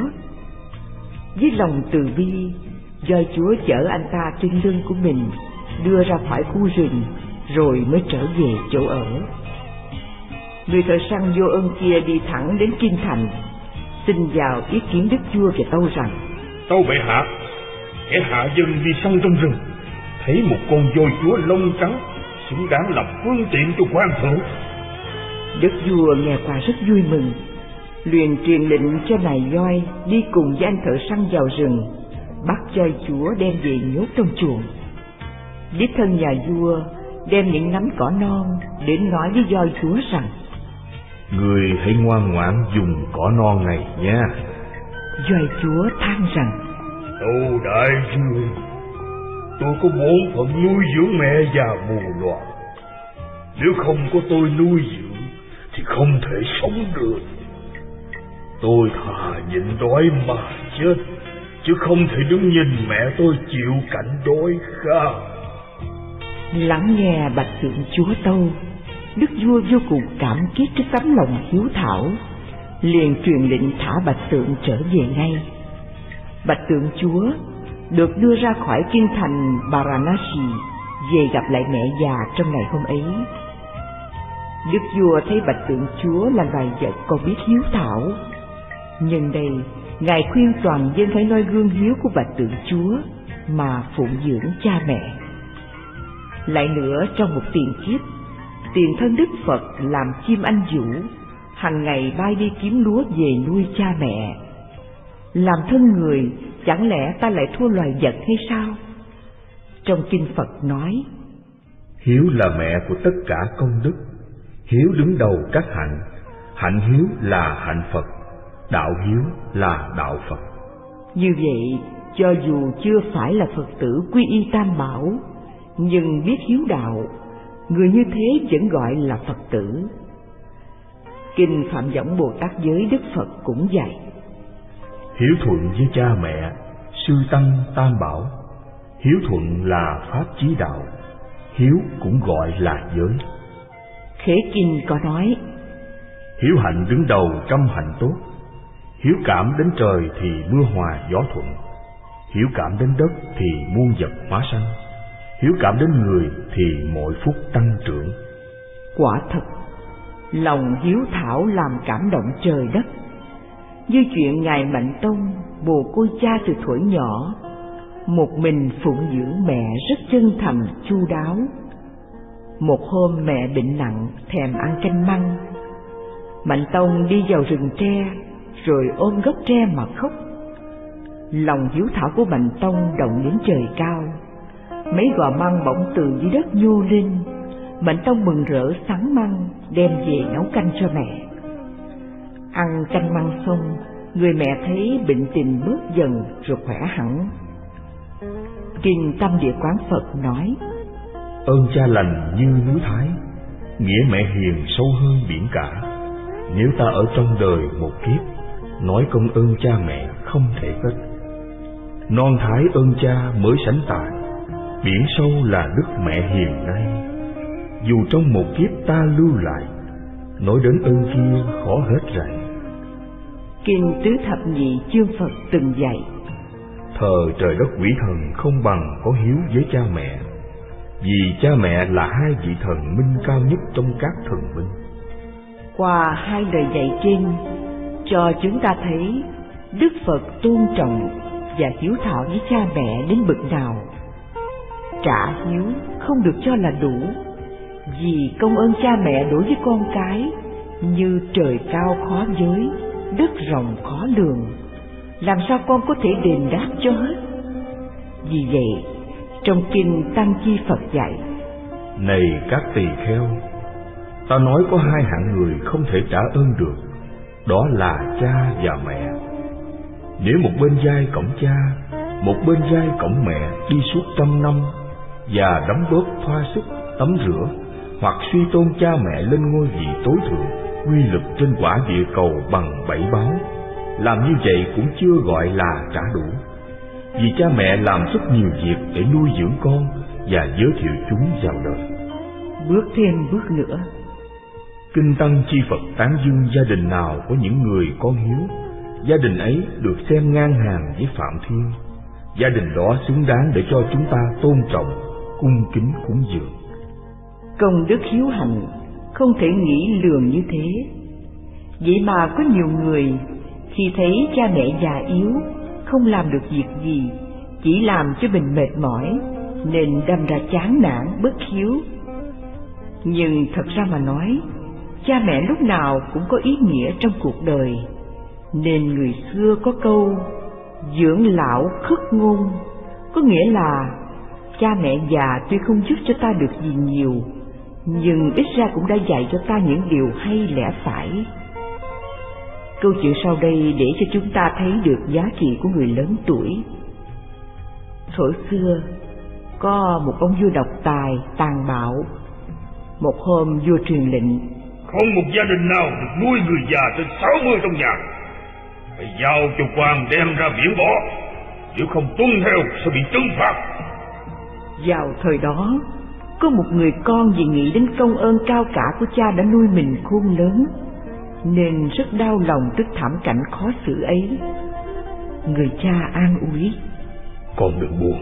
Với lòng từ bi, voi chúa chở anh ta trên lưng của mình đưa ra khỏi khu rừng, rồi mới trở về chỗ ở. Người thợ săn vô ơn kia đi thẳng đến kinh thành, xin vào ý kiến đức vua về tâu rằng: Tâu bệ hạ, kẻ hạ dân đi săn trong rừng, thấy một con voi chúa lông trắng xứng đáng làm phương tiện cho quan thượng. Đức vua nghe qua rất vui mừng, liền truyền lệnh cho nài voi đi cùng với anh thợ săn vào rừng, bắt voi chúa đem về nhốt trong chuồng. Đích thân nhà vua đem những nắm cỏ non đến nói với voi chúa rằng: Người hãy ngoan ngoãn dùng cỏ non này nha. Voi chúa than rằng: Tâu đại vương, tôi có bổn phận nuôi dưỡng mẹ già mù lòa. Nếu không có tôi nuôi dưỡng thì không thể sống được. Tôi thà nhịn đói mà chết, chứ không thể đứng nhìn mẹ tôi chịu cảnh đói khát. Lắng nghe bạch tượng chúa tâu, đức vua vô cùng cảm kích cái tấm lòng hiếu thảo, liền truyền lệnh thả bạch tượng trở về ngay. Bạch tượng chúa được đưa ra khỏi kinh thành Varanasi, về gặp lại mẹ già trong ngày hôm ấy. Đức vua thấy bạch tượng chúa là loài vật còn biết hiếu thảo, nhưng đây ngài khuyên toàn dân phải noi gương hiếu của bạch tượng chúa mà phụng dưỡng cha mẹ. Lại nữa, trong một tiền kiếp, tiền thân Đức Phật làm chim anh vũ, hàng ngày bay đi kiếm lúa về nuôi cha mẹ. Làm thân người, chẳng lẽ ta lại thua loài vật hay sao? Trong kinh Phật nói: Hiếu là mẹ của tất cả công đức, hiếu đứng đầu các hạnh, hạnh hiếu là hạnh Phật, đạo hiếu là đạo Phật. Như vậy, cho dù chưa phải là Phật tử quy y Tam Bảo, nhưng biết hiếu đạo, người như thế vẫn gọi là Phật tử. Kinh Phạm Võng Bồ Tát Giới Đức Phật cũng dạy: Hiếu thuận với cha mẹ, sư tăng Tam Bảo. Hiếu thuận là pháp chí đạo, hiếu cũng gọi là giới. Khế Kinh có nói: Hiếu hạnh đứng đầu trăm hạnh tốt. Hiếu cảm đến trời thì mưa hòa gió thuận, hiếu cảm đến đất thì muôn vật hóa sanh, hiếu cảm đến người thì mọi phúc tăng trưởng. Quả thật, lòng hiếu thảo làm cảm động trời đất. Như chuyện ngài Mạnh Tông mồ côi cha từ thuở nhỏ, một mình phụng dưỡng mẹ rất chân thành chu đáo. Một hôm mẹ bệnh nặng thèm ăn canh măng, Mạnh Tông đi vào rừng tre rồi ôm gốc tre mà khóc. Lòng hiếu thảo của Mạnh Tông động đến trời cao, mấy gò măng bỗng từ dưới đất nhô lên. Mạnh Tông mừng rỡ sắn măng đem về nấu canh cho mẹ. Ăn canh măng xong, người mẹ thấy bệnh tình bớt dần rồi khỏe hẳn. Kinh Tâm Địa Quán Phật nói: Ơn cha lành như núi Thái, nghĩa mẹ hiền sâu hơn biển cả. Nếu ta ở trong đời một kiếp, nói công ơn cha mẹ không thể hết. Non Thái ơn cha mới sánh tài, biển sâu là đức mẹ hiền nay. Dù trong một kiếp ta lưu lại, nói đến ơn kia khó hết rày. Kinh Tứ Thập Nhị Chương Phật từng dạy: Thờ trời đất quỷ thần không bằng có hiếu với cha mẹ, vì cha mẹ là hai vị thần minh cao nhất trong các thần minh. Qua hai lời dạy trên, cho chúng ta thấy Đức Phật tôn trọng và hiếu thảo với cha mẹ đến bậc nào. Trả hiếu không được cho là đủ, vì công ơn cha mẹ đối với con cái như trời cao khó giới, đất rộng khó lường, làm sao con có thể đền đáp cho hết. Vì vậy, trong kinh Tăng Chi Phật dạy: Này các tỳ kheo, Ta nói có hai hạng người không thể trả ơn được, đó là cha và mẹ. Nếu một bên vai cõng cha, một bên vai cõng mẹ đi suốt trăm năm và đóng góp thoa sức, tắm rửa hoặc suy tôn cha mẹ lên ngôi vị tối thượng, quy lực trên quả địa cầu bằng bảy báo, làm như vậy cũng chưa gọi là trả đủ. Vì cha mẹ làm rất nhiều việc để nuôi dưỡng con và giới thiệu chúng vào đời. Bước thêm bước nữa. Kinh Tăng Chi Phật tán dương gia đình nào có những người con hiếu, gia đình ấy được xem ngang hàng với Phạm Thiên. Gia đình đó xứng đáng để cho chúng ta tôn trọng, cung kính cúng dường. Công đức hiếu hạnh không thể nghĩ lường như thế. Vậy mà có nhiều người khi thấy cha mẹ già yếu, không làm được việc gì, chỉ làm cho mình mệt mỏi, nên đâm ra chán nản bất hiếu. Nhưng thật ra mà nói, cha mẹ lúc nào cũng có ý nghĩa trong cuộc đời, nên người xưa có câu dưỡng lão khất ngôn, có nghĩa là cha mẹ già tuy không giúp cho ta được gì nhiều, nhưng ít ra cũng đã dạy cho ta những điều hay lẽ phải. Câu chuyện sau đây để cho chúng ta thấy được giá trị của người lớn tuổi. Thuở xưa, có một ông vua độc tài, tàn bạo. Một hôm vua truyền lệnh: không một gia đình nào được nuôi người già trên sáu mươi trong nhà, phải giao cho quan đem ra biển bỏ, nếu không tuân theo sẽ bị trừng phạt. Vào thời đó, có một người con vì nghĩ đến công ơn cao cả của cha đã nuôi mình khôn lớn, nên rất đau lòng trước thảm cảnh khó xử ấy. Người cha an ủi: con đừng buồn,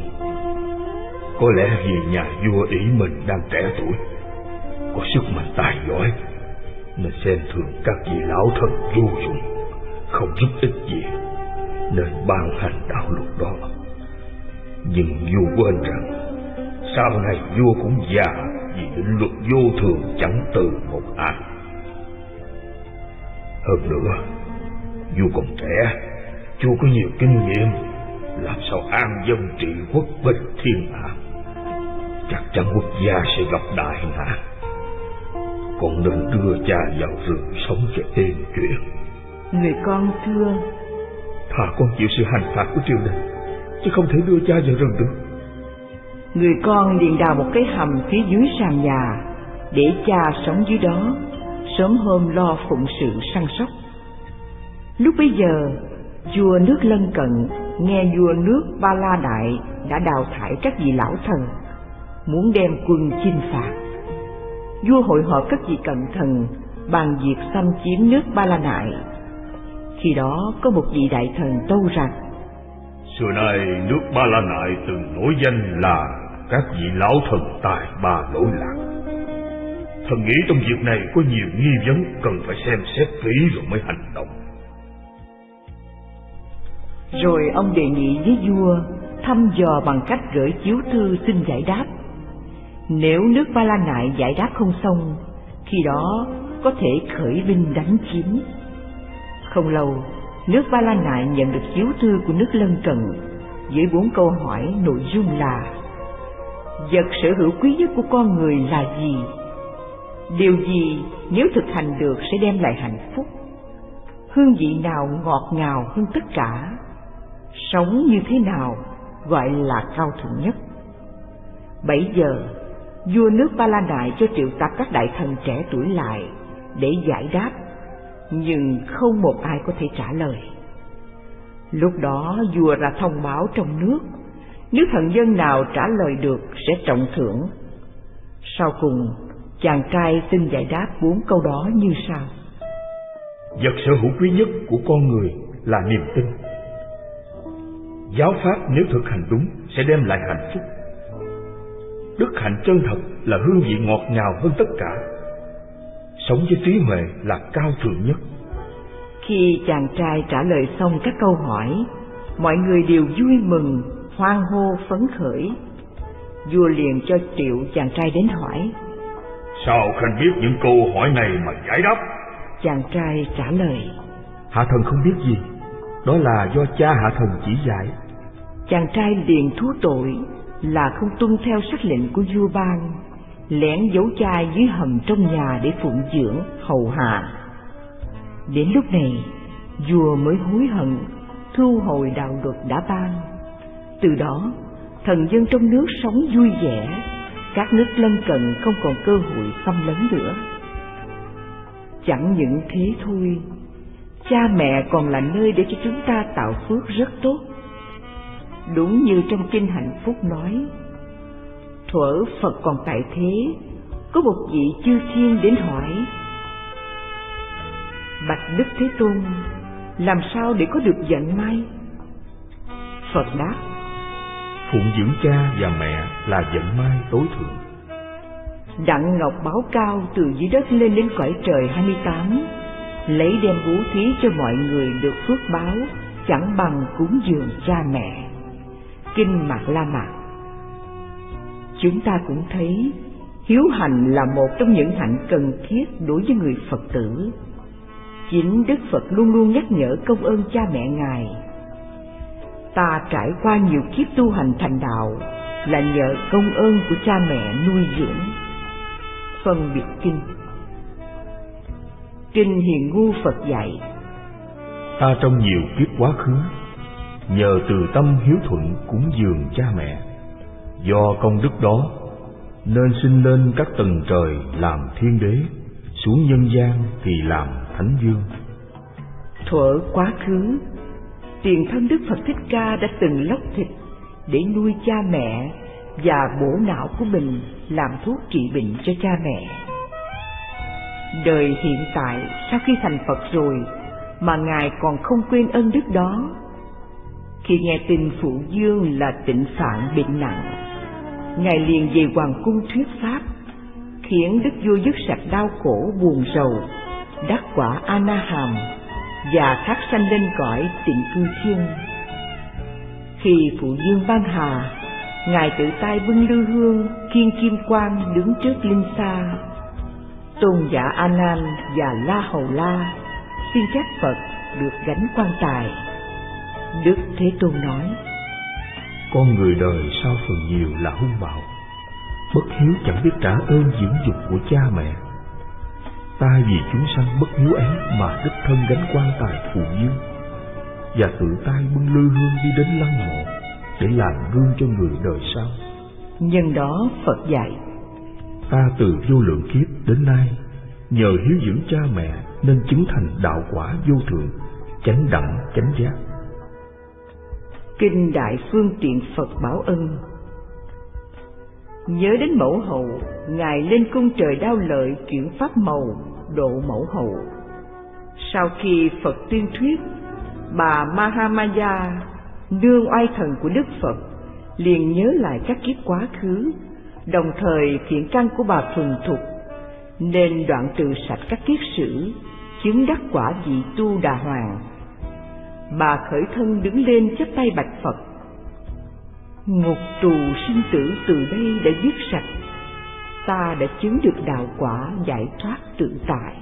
có lẽ vì nhà vua ý mình đang trẻ tuổi, có sức mạnh tài giỏi, nên xem thường các vị lão thần vô dụng, không giúp ích gì, nên ban hành đạo luật đó. Nhưng vua quên rằng sau này vua cũng già, vì định luật vô thường chẳng từ một ai. Hơn nữa, vua còn trẻ, chưa có nhiều kinh nghiệm, làm sao an dân trị quốc bình thiên hạ. Chắc chắn quốc gia sẽ gặp đại nạn. Con nên đưa cha vào rừng sống cho êm chuyện. Người con thưa: thà con chịu sự hành phạt của triều đình, chứ không thể đưa cha vào rừng được. Người con liền đào một cái hầm phía dưới sàn nhà, để cha sống dưới đó, sớm hôm lo phụng sự săn sóc. Lúc bấy giờ, vua nước lân cận nghe vua nước Ba La Đại đã đào thải các vị lão thần, muốn đem quân chinh phạt. Vua hội họp các vị cận thần bàn việc xâm chiếm nước Ba La Nại. Khi đó có một vị đại thần tâu rằng: xưa nay nước Ba La Nại từng nổi danh là các vị lão thần tài ba lỗi lạc. Thần nghĩ trong việc này có nhiều nghi vấn, cần phải xem xét kỹ rồi mới hành động. Rồi ông đề nghị với vua thăm dò bằng cách gửi chiếu thư xin giải đáp. Nếu nước Ba La Nại giải đáp không xong, khi đó có thể khởi binh đánh chiếm. Không lâu, nước Ba La Nại nhận được chiếu thư của nước lân cận với bốn câu hỏi, nội dung là: vật sở hữu quý nhất của con người là gì? Điều gì nếu thực hành được sẽ đem lại hạnh phúc? Hương vị nào ngọt ngào hơn tất cả? Sống như thế nào gọi là cao thượng nhất? Bấy giờ, vua nước Ba La Nại cho triệu tập các đại thần trẻ tuổi lại để giải đáp, nhưng không một ai có thể trả lời. Lúc đó vua ra thông báo trong nước, nếu thần dân nào trả lời được sẽ trọng thưởng. Sau cùng, chàng trai xin giải đáp bốn câu đó như sau: vật sở hữu quý nhất của con người là niềm tin. Giáo pháp nếu thực hành đúng sẽ đem lại hạnh phúc. Đức hạnh chân thật là hương vị ngọt ngào hơn tất cả. Sống với trí huệ là cao thượng nhất. Khi chàng trai trả lời xong các câu hỏi, mọi người đều vui mừng, hoan hô phấn khởi. Vua liền cho triệu chàng trai đến hỏi: sao Khanh biết những câu hỏi này mà giải đáp? Chàng trai trả lời: hạ thần không biết gì, đó là do cha hạ thần chỉ dạy. Chàng trai liền thú tội là không tuân theo sắc lệnh của vua ban, lén giấu trai dưới hầm trong nhà để phụng dưỡng hầu hạ. Đến lúc này vua mới hối hận thu hồi đạo luật đã ban. Từ đó thần dân trong nước sống vui vẻ, các nước lân cận không còn cơ hội xâm lấn nữa. Chẳng những thế thôi, cha mẹ còn là nơi để cho chúng ta tạo phước rất tốt. Đúng như trong kinh Hạnh Phúc nói, thuở Phật còn tại thế, có một vị chư thiên đến hỏi: bạch Đức Thế Tôn, làm sao để có được vận may? Phật đáp: phụng dưỡng cha và mẹ là vận may tối thượng. Đặng ngọc báo cao từ dưới đất lên đến cõi trời hai mươi tám, lấy đem bố thí cho mọi người được phước báo, chẳng bằng cúng dường cha mẹ. Kinh Mạt La Mạt. Chúng ta cũng thấy hiếu hành là một trong những hạnh cần thiết đối với người Phật tử. Chính Đức Phật luôn luôn nhắc nhở công ơn cha mẹ Ngài. Ta trải qua nhiều kiếp tu hành thành đạo là nhờ công ơn của cha mẹ nuôi dưỡng. Phân biệt kinh. Kinh Hiền Ngu Phật dạy: ta trong nhiều kiếp quá khứ, nhờ từ tâm hiếu thuận cúng dường cha mẹ, do công đức đó nên sinh lên các tầng trời làm thiên đế, xuống nhân gian thì làm thánh vương. Thuở quá khứ, tiền thân Đức Phật Thích Ca đã từng lóc thịt để nuôi cha mẹ và bổ não của mình làm thuốc trị bệnh cho cha mẹ. Đời hiện tại, sau khi thành Phật rồi mà Ngài còn không quên ơn đức đó. Khi nghe tin phụ vương là Tịnh Phạn bệnh nặng, Ngài liền về hoàng cung thuyết pháp, khiến đức vua dứt sạch đau khổ buồn rầu, đắc quả A Na Hàm và thác sanh lên cõi Tịnh Cư Thiên. Khi phụ vương ban hà, Ngài tự tay bưng lư hương, khiêng kim quang đứng trước linh sa. Tôn giả A Nan và La Hầu La xin các Phật được gánh quan tài. Đức Thế Tôn nói: con người đời sau phần nhiều là hung bạo, bất hiếu chẳng biết trả ơn dưỡng dục của cha mẹ. Ta vì chúng sanh bất hiếu ấy mà đích thân gánh quan tài phụ dương, và tự tay bưng lư hương đi đến lăng mộ để làm gương cho người đời sau. Nhân đó Phật dạy: ta từ vô lượng kiếp đến nay, nhờ hiếu dưỡng cha mẹ nên chứng thành đạo quả vô thượng, chánh đẳng chánh giác. Kinh Đại Phương Tiện Phật Bảo Ân. Nhớ đến mẫu hậu, Ngài lên cung trời Đao Lợi chuyển pháp màu độ mẫu hậu. Sau khi Phật tuyên thuyết, bà Mahamaya, nương oai thần của Đức Phật, liền nhớ lại các kiếp quá khứ, đồng thời thiện căn của bà thuần thục, nên đoạn trừ sạch các kiết sử, chứng đắc quả vị tu Đà Hoàng. Bà khởi thân đứng lên chắp tay bạch Phật: ngục tù sinh tử từ đây đã dứt sạch, ta đã chứng được đạo quả giải thoát tự tại.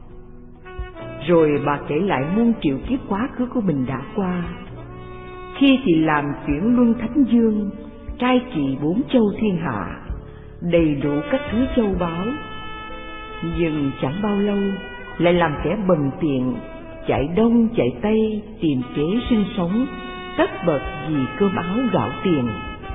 Rồi bà kể lại muôn triệu kiếp quá khứ của mình đã qua. Khi thì làm chuyển luân thánh dương, cai trị bốn châu thiên hạ, đầy đủ các thứ châu báu. Nhưng chẳng bao lâu lại làm kẻ bần tiện, chạy đông chạy tây tìm kế sinh sống, tất bật vì cơm áo gạo tiền.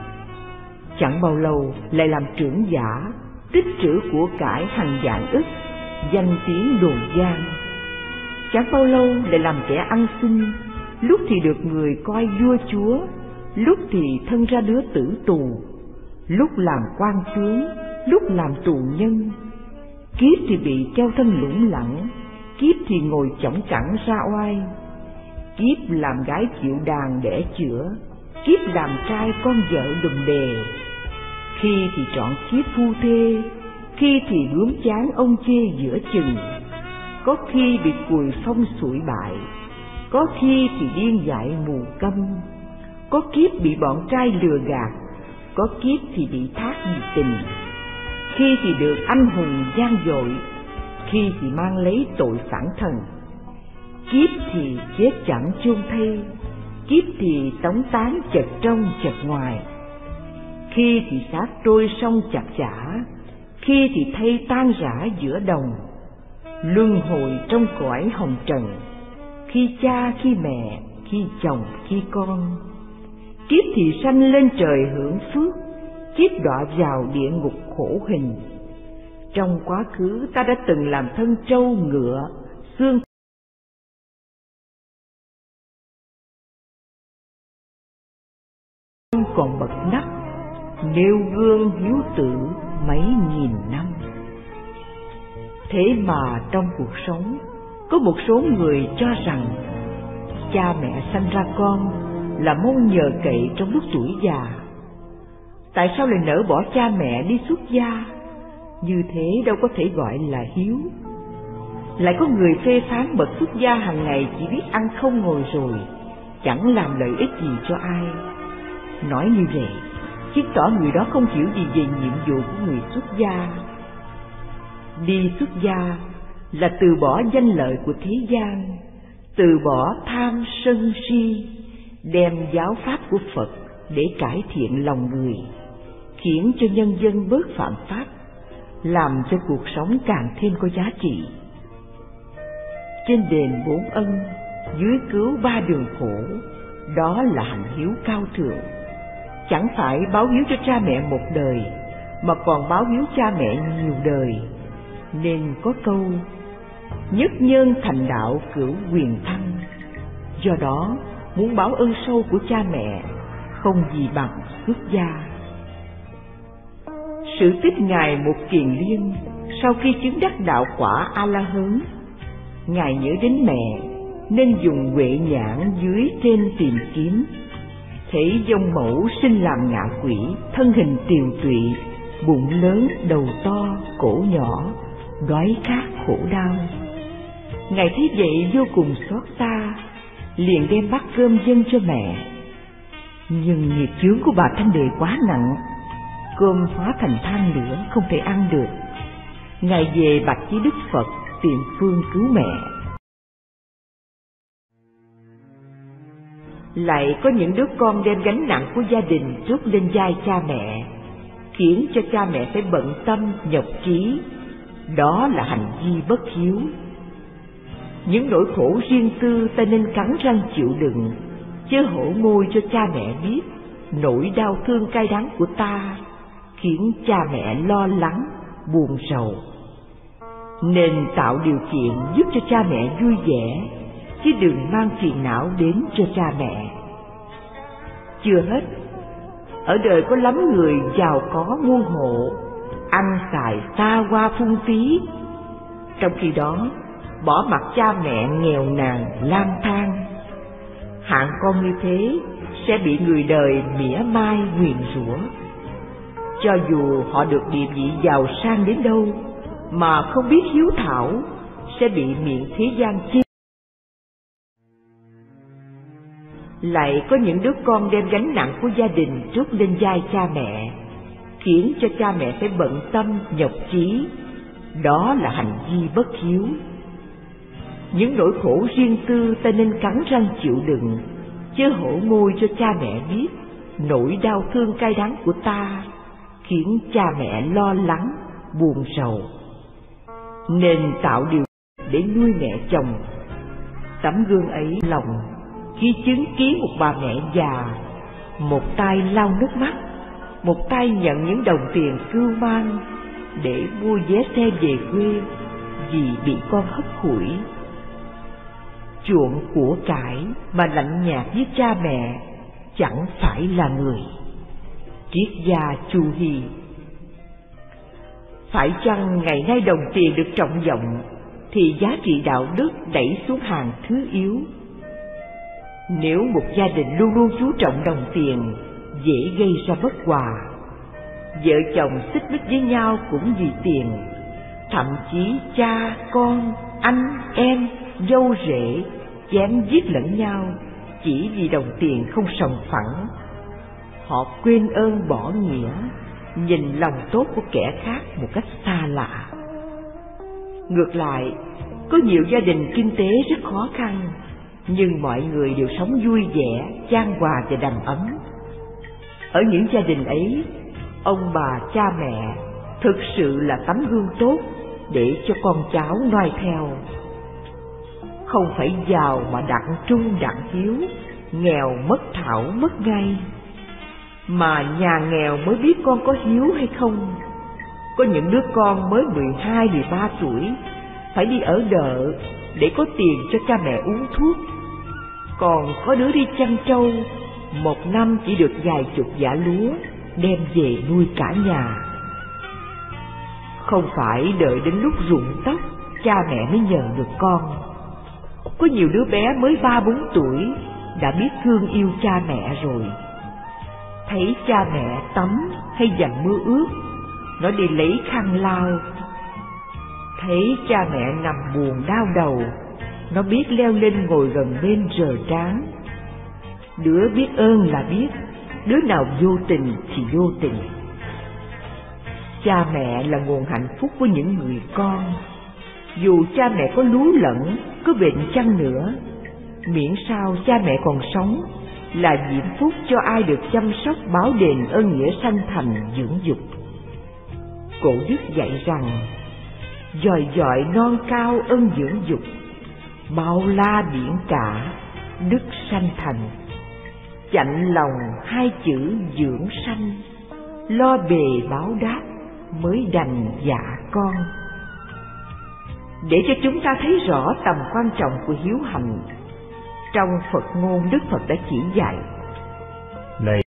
Chẳng bao lâu lại làm trưởng giả, tích trữ của cải hàng vạn ức, danh tiếng đồn gian. Chẳng bao lâu lại làm kẻ ăn xin, lúc thì được người coi vua chúa, lúc thì thân ra đứa tử tù, lúc làm quan tướng, lúc làm tù nhân. Kiếp thì bị treo thân lủng lẳng, kiếp thì ngồi chõng cẳng ra oai. Kiếp làm gái chịu đàn đẻ chữa, kiếp làm trai con vợ đùm đề. Khi thì trọn kiếp phu thê, khi thì bướm chán ông chê giữa chừng. Có khi bị cùi phong sủi bại, có khi thì điên dại mù câm. Có kiếp bị bọn trai lừa gạt, có kiếp thì bị thác vì tình. Khi thì được anh hùng gian dội, khi thì mang lấy tội phản thần. Kiếp thì chết chẳng chôn thây, kiếp thì tống tán chật trong chật ngoài. Khi thì xác trôi sông chặt chả, khi thì thây tan rã giữa đồng, luân hồi trong cõi hồng trần, khi cha khi mẹ, khi chồng khi con. Kiếp thì sanh lên trời hưởng phước, kiếp đọa vào địa ngục khổ hình. Trong quá khứ ta đã từng làm thân trâu ngựa, xương còn bậc nắp, nêu gương hiếu tử mấy nghìn năm. Thế mà trong cuộc sống, có một số người cho rằng cha mẹ sanh ra con là mong nhờ cậy trong lúc tuổi già. Tại sao lại nỡ bỏ cha mẹ đi xuất gia? Như thế đâu có thể gọi là hiếu. Lại có người phê phán bậc xuất gia hàng ngày chỉ biết ăn không ngồi rồi, chẳng làm lợi ích gì cho ai. Nói như vậy chứng tỏ người đó không hiểu gì về nhiệm vụ của người xuất gia. Đi xuất gia là từ bỏ danh lợi của thế gian, từ bỏ tham sân si, đem giáo pháp của Phật để cải thiện lòng người, khiến cho nhân dân bớt phạm pháp, làm cho cuộc sống càng thêm có giá trị. Trên đền bốn ân, dưới cứu ba đường khổ, đó là hạnh hiếu cao thượng. Chẳng phải báo hiếu cho cha mẹ một đời, mà còn báo hiếu cha mẹ nhiều đời. Nên có câu nhất nhân thành đạo cửu quyền thăng. Do đó muốn báo ơn sâu của cha mẹ không gì bằng xuất gia. Sự tích ngài Một Kiền Liên sau khi chứng đắc đạo quả A La Hán, ngài nhớ đến mẹ nên dùng huệ nhãn dưới trên tìm kiếm, thấy dông mẫu sinh làm ngạ quỷ, thân hình tiều tụy, bụng lớn đầu to, cổ nhỏ, đói khát khổ đau. Ngài thấy vậy vô cùng xót xa, liền đem bát cơm dâng cho mẹ. Nhưng nghiệp chướng của bà Thanh Đề quá nặng, cơm hóa thành than lửa không thể ăn được. Ngài về bạch với Đức Phật tìm phương cứu mẹ. Lại có những đứa con đem gánh nặng của gia đình trút lên vai cha mẹ, khiến cho cha mẹ phải bận tâm nhọc trí. Đó là hành vi bất hiếu. Những nỗi khổ riêng tư ta nên cắn răng chịu đựng, chớ hổ môi cho cha mẹ biết nỗi đau thương cay đắng của ta, khiến cha mẹ lo lắng, buồn rầu. Nên tạo điều kiện giúp cho cha mẹ vui vẻ, chứ đừng mang phiền não đến cho cha mẹ. Chưa hết, ở đời có lắm người giàu có muôn hộ, ăn xài xa hoa phung phí, trong khi đó bỏ mặc cha mẹ nghèo nàn lang thang. Hạng con như thế sẽ bị người đời mỉa mai nguyền rủa. Cho dù họ được địa vị giàu sang đến đâu, mà không biết hiếu thảo, sẽ bị miệng thế gian chê. Lại có những đứa con đem gánh nặng của gia đình trút lên vai cha mẹ, khiến cho cha mẹ phải bận tâm nhọc trí. Đó là hành vi bất hiếu. Những nỗi khổ riêng tư ta nên cắn răng chịu đựng, chớ hổ môi cho cha mẹ biết nỗi đau thương cay đắng của ta, khiến cha mẹ lo lắng, buồn rầu. Nên tạo điều để nuôi mẹ chồng. Tấm gương ấy lòng khi chứng kiến một bà mẹ già, một tay lau nước mắt, một tay nhận những đồng tiền cưu mang để mua vé xe về quê vì bị con hất hủi. Chuộng của cải mà lạnh nhạt với cha mẹ chẳng phải là người. Triết gia Chu Hy. Phải chăng ngày nay đồng tiền được trọng vọng thì giá trị đạo đức đẩy xuống hàng thứ yếu? Nếu một gia đình luôn luôn chú trọng đồng tiền, dễ gây ra bất hòa. Vợ chồng xích mích với nhau cũng vì tiền, thậm chí cha, con, anh, em, dâu rể chém giết lẫn nhau chỉ vì đồng tiền không sòng phẳng. Họ quên ơn bỏ nghĩa, nhìn lòng tốt của kẻ khác một cách xa lạ. Ngược lại, có nhiều gia đình kinh tế rất khó khăn, nhưng mọi người đều sống vui vẻ, chan hòa và đầm ấm. Ở những gia đình ấy, ông bà cha mẹ thực sự là tấm gương tốt để cho con cháu noi theo. Không phải giàu mà đặng trung đặng hiếu, nghèo mất thảo mất ngay. Mà nhà nghèo mới biết con có hiếu hay không. Có những đứa con mới mười hai, mười ba tuổi phải đi ở đợ để có tiền cho cha mẹ uống thuốc. Còn có đứa đi chăn trâu, một năm chỉ được vài chục giã lúa, đem về nuôi cả nhà. Không phải đợi đến lúc rụng tóc, cha mẹ mới nhờ được con. Có nhiều đứa bé mới ba bốn tuổi đã biết thương yêu cha mẹ rồi. Thấy cha mẹ tắm hay dầm mưa ướt, nó đi lấy khăn lau. Thấy cha mẹ nằm buồn đau đầu, nó biết leo lên ngồi gần bên rờ trán. Đứa biết ơn là biết, đứa nào vô tình thì vô tình. Cha mẹ là nguồn hạnh phúc của những người con. Dù cha mẹ có lú lẫn, có bệnh chăng nữa, miễn sao cha mẹ còn sống là diễm phúc cho ai được chăm sóc báo đền ơn nghĩa sanh thành dưỡng dục. Cổ đức dạy rằng, dòi dọi non cao ơn dưỡng dục, bao la biển cả đức sanh thành. Chạnh lòng hai chữ dưỡng sanh, lo bề báo đáp mới đành dạ con. Để cho chúng ta thấy rõ tầm quan trọng của hiếu hành, trong Phật ngôn Đức Phật đã chỉ dạy. Này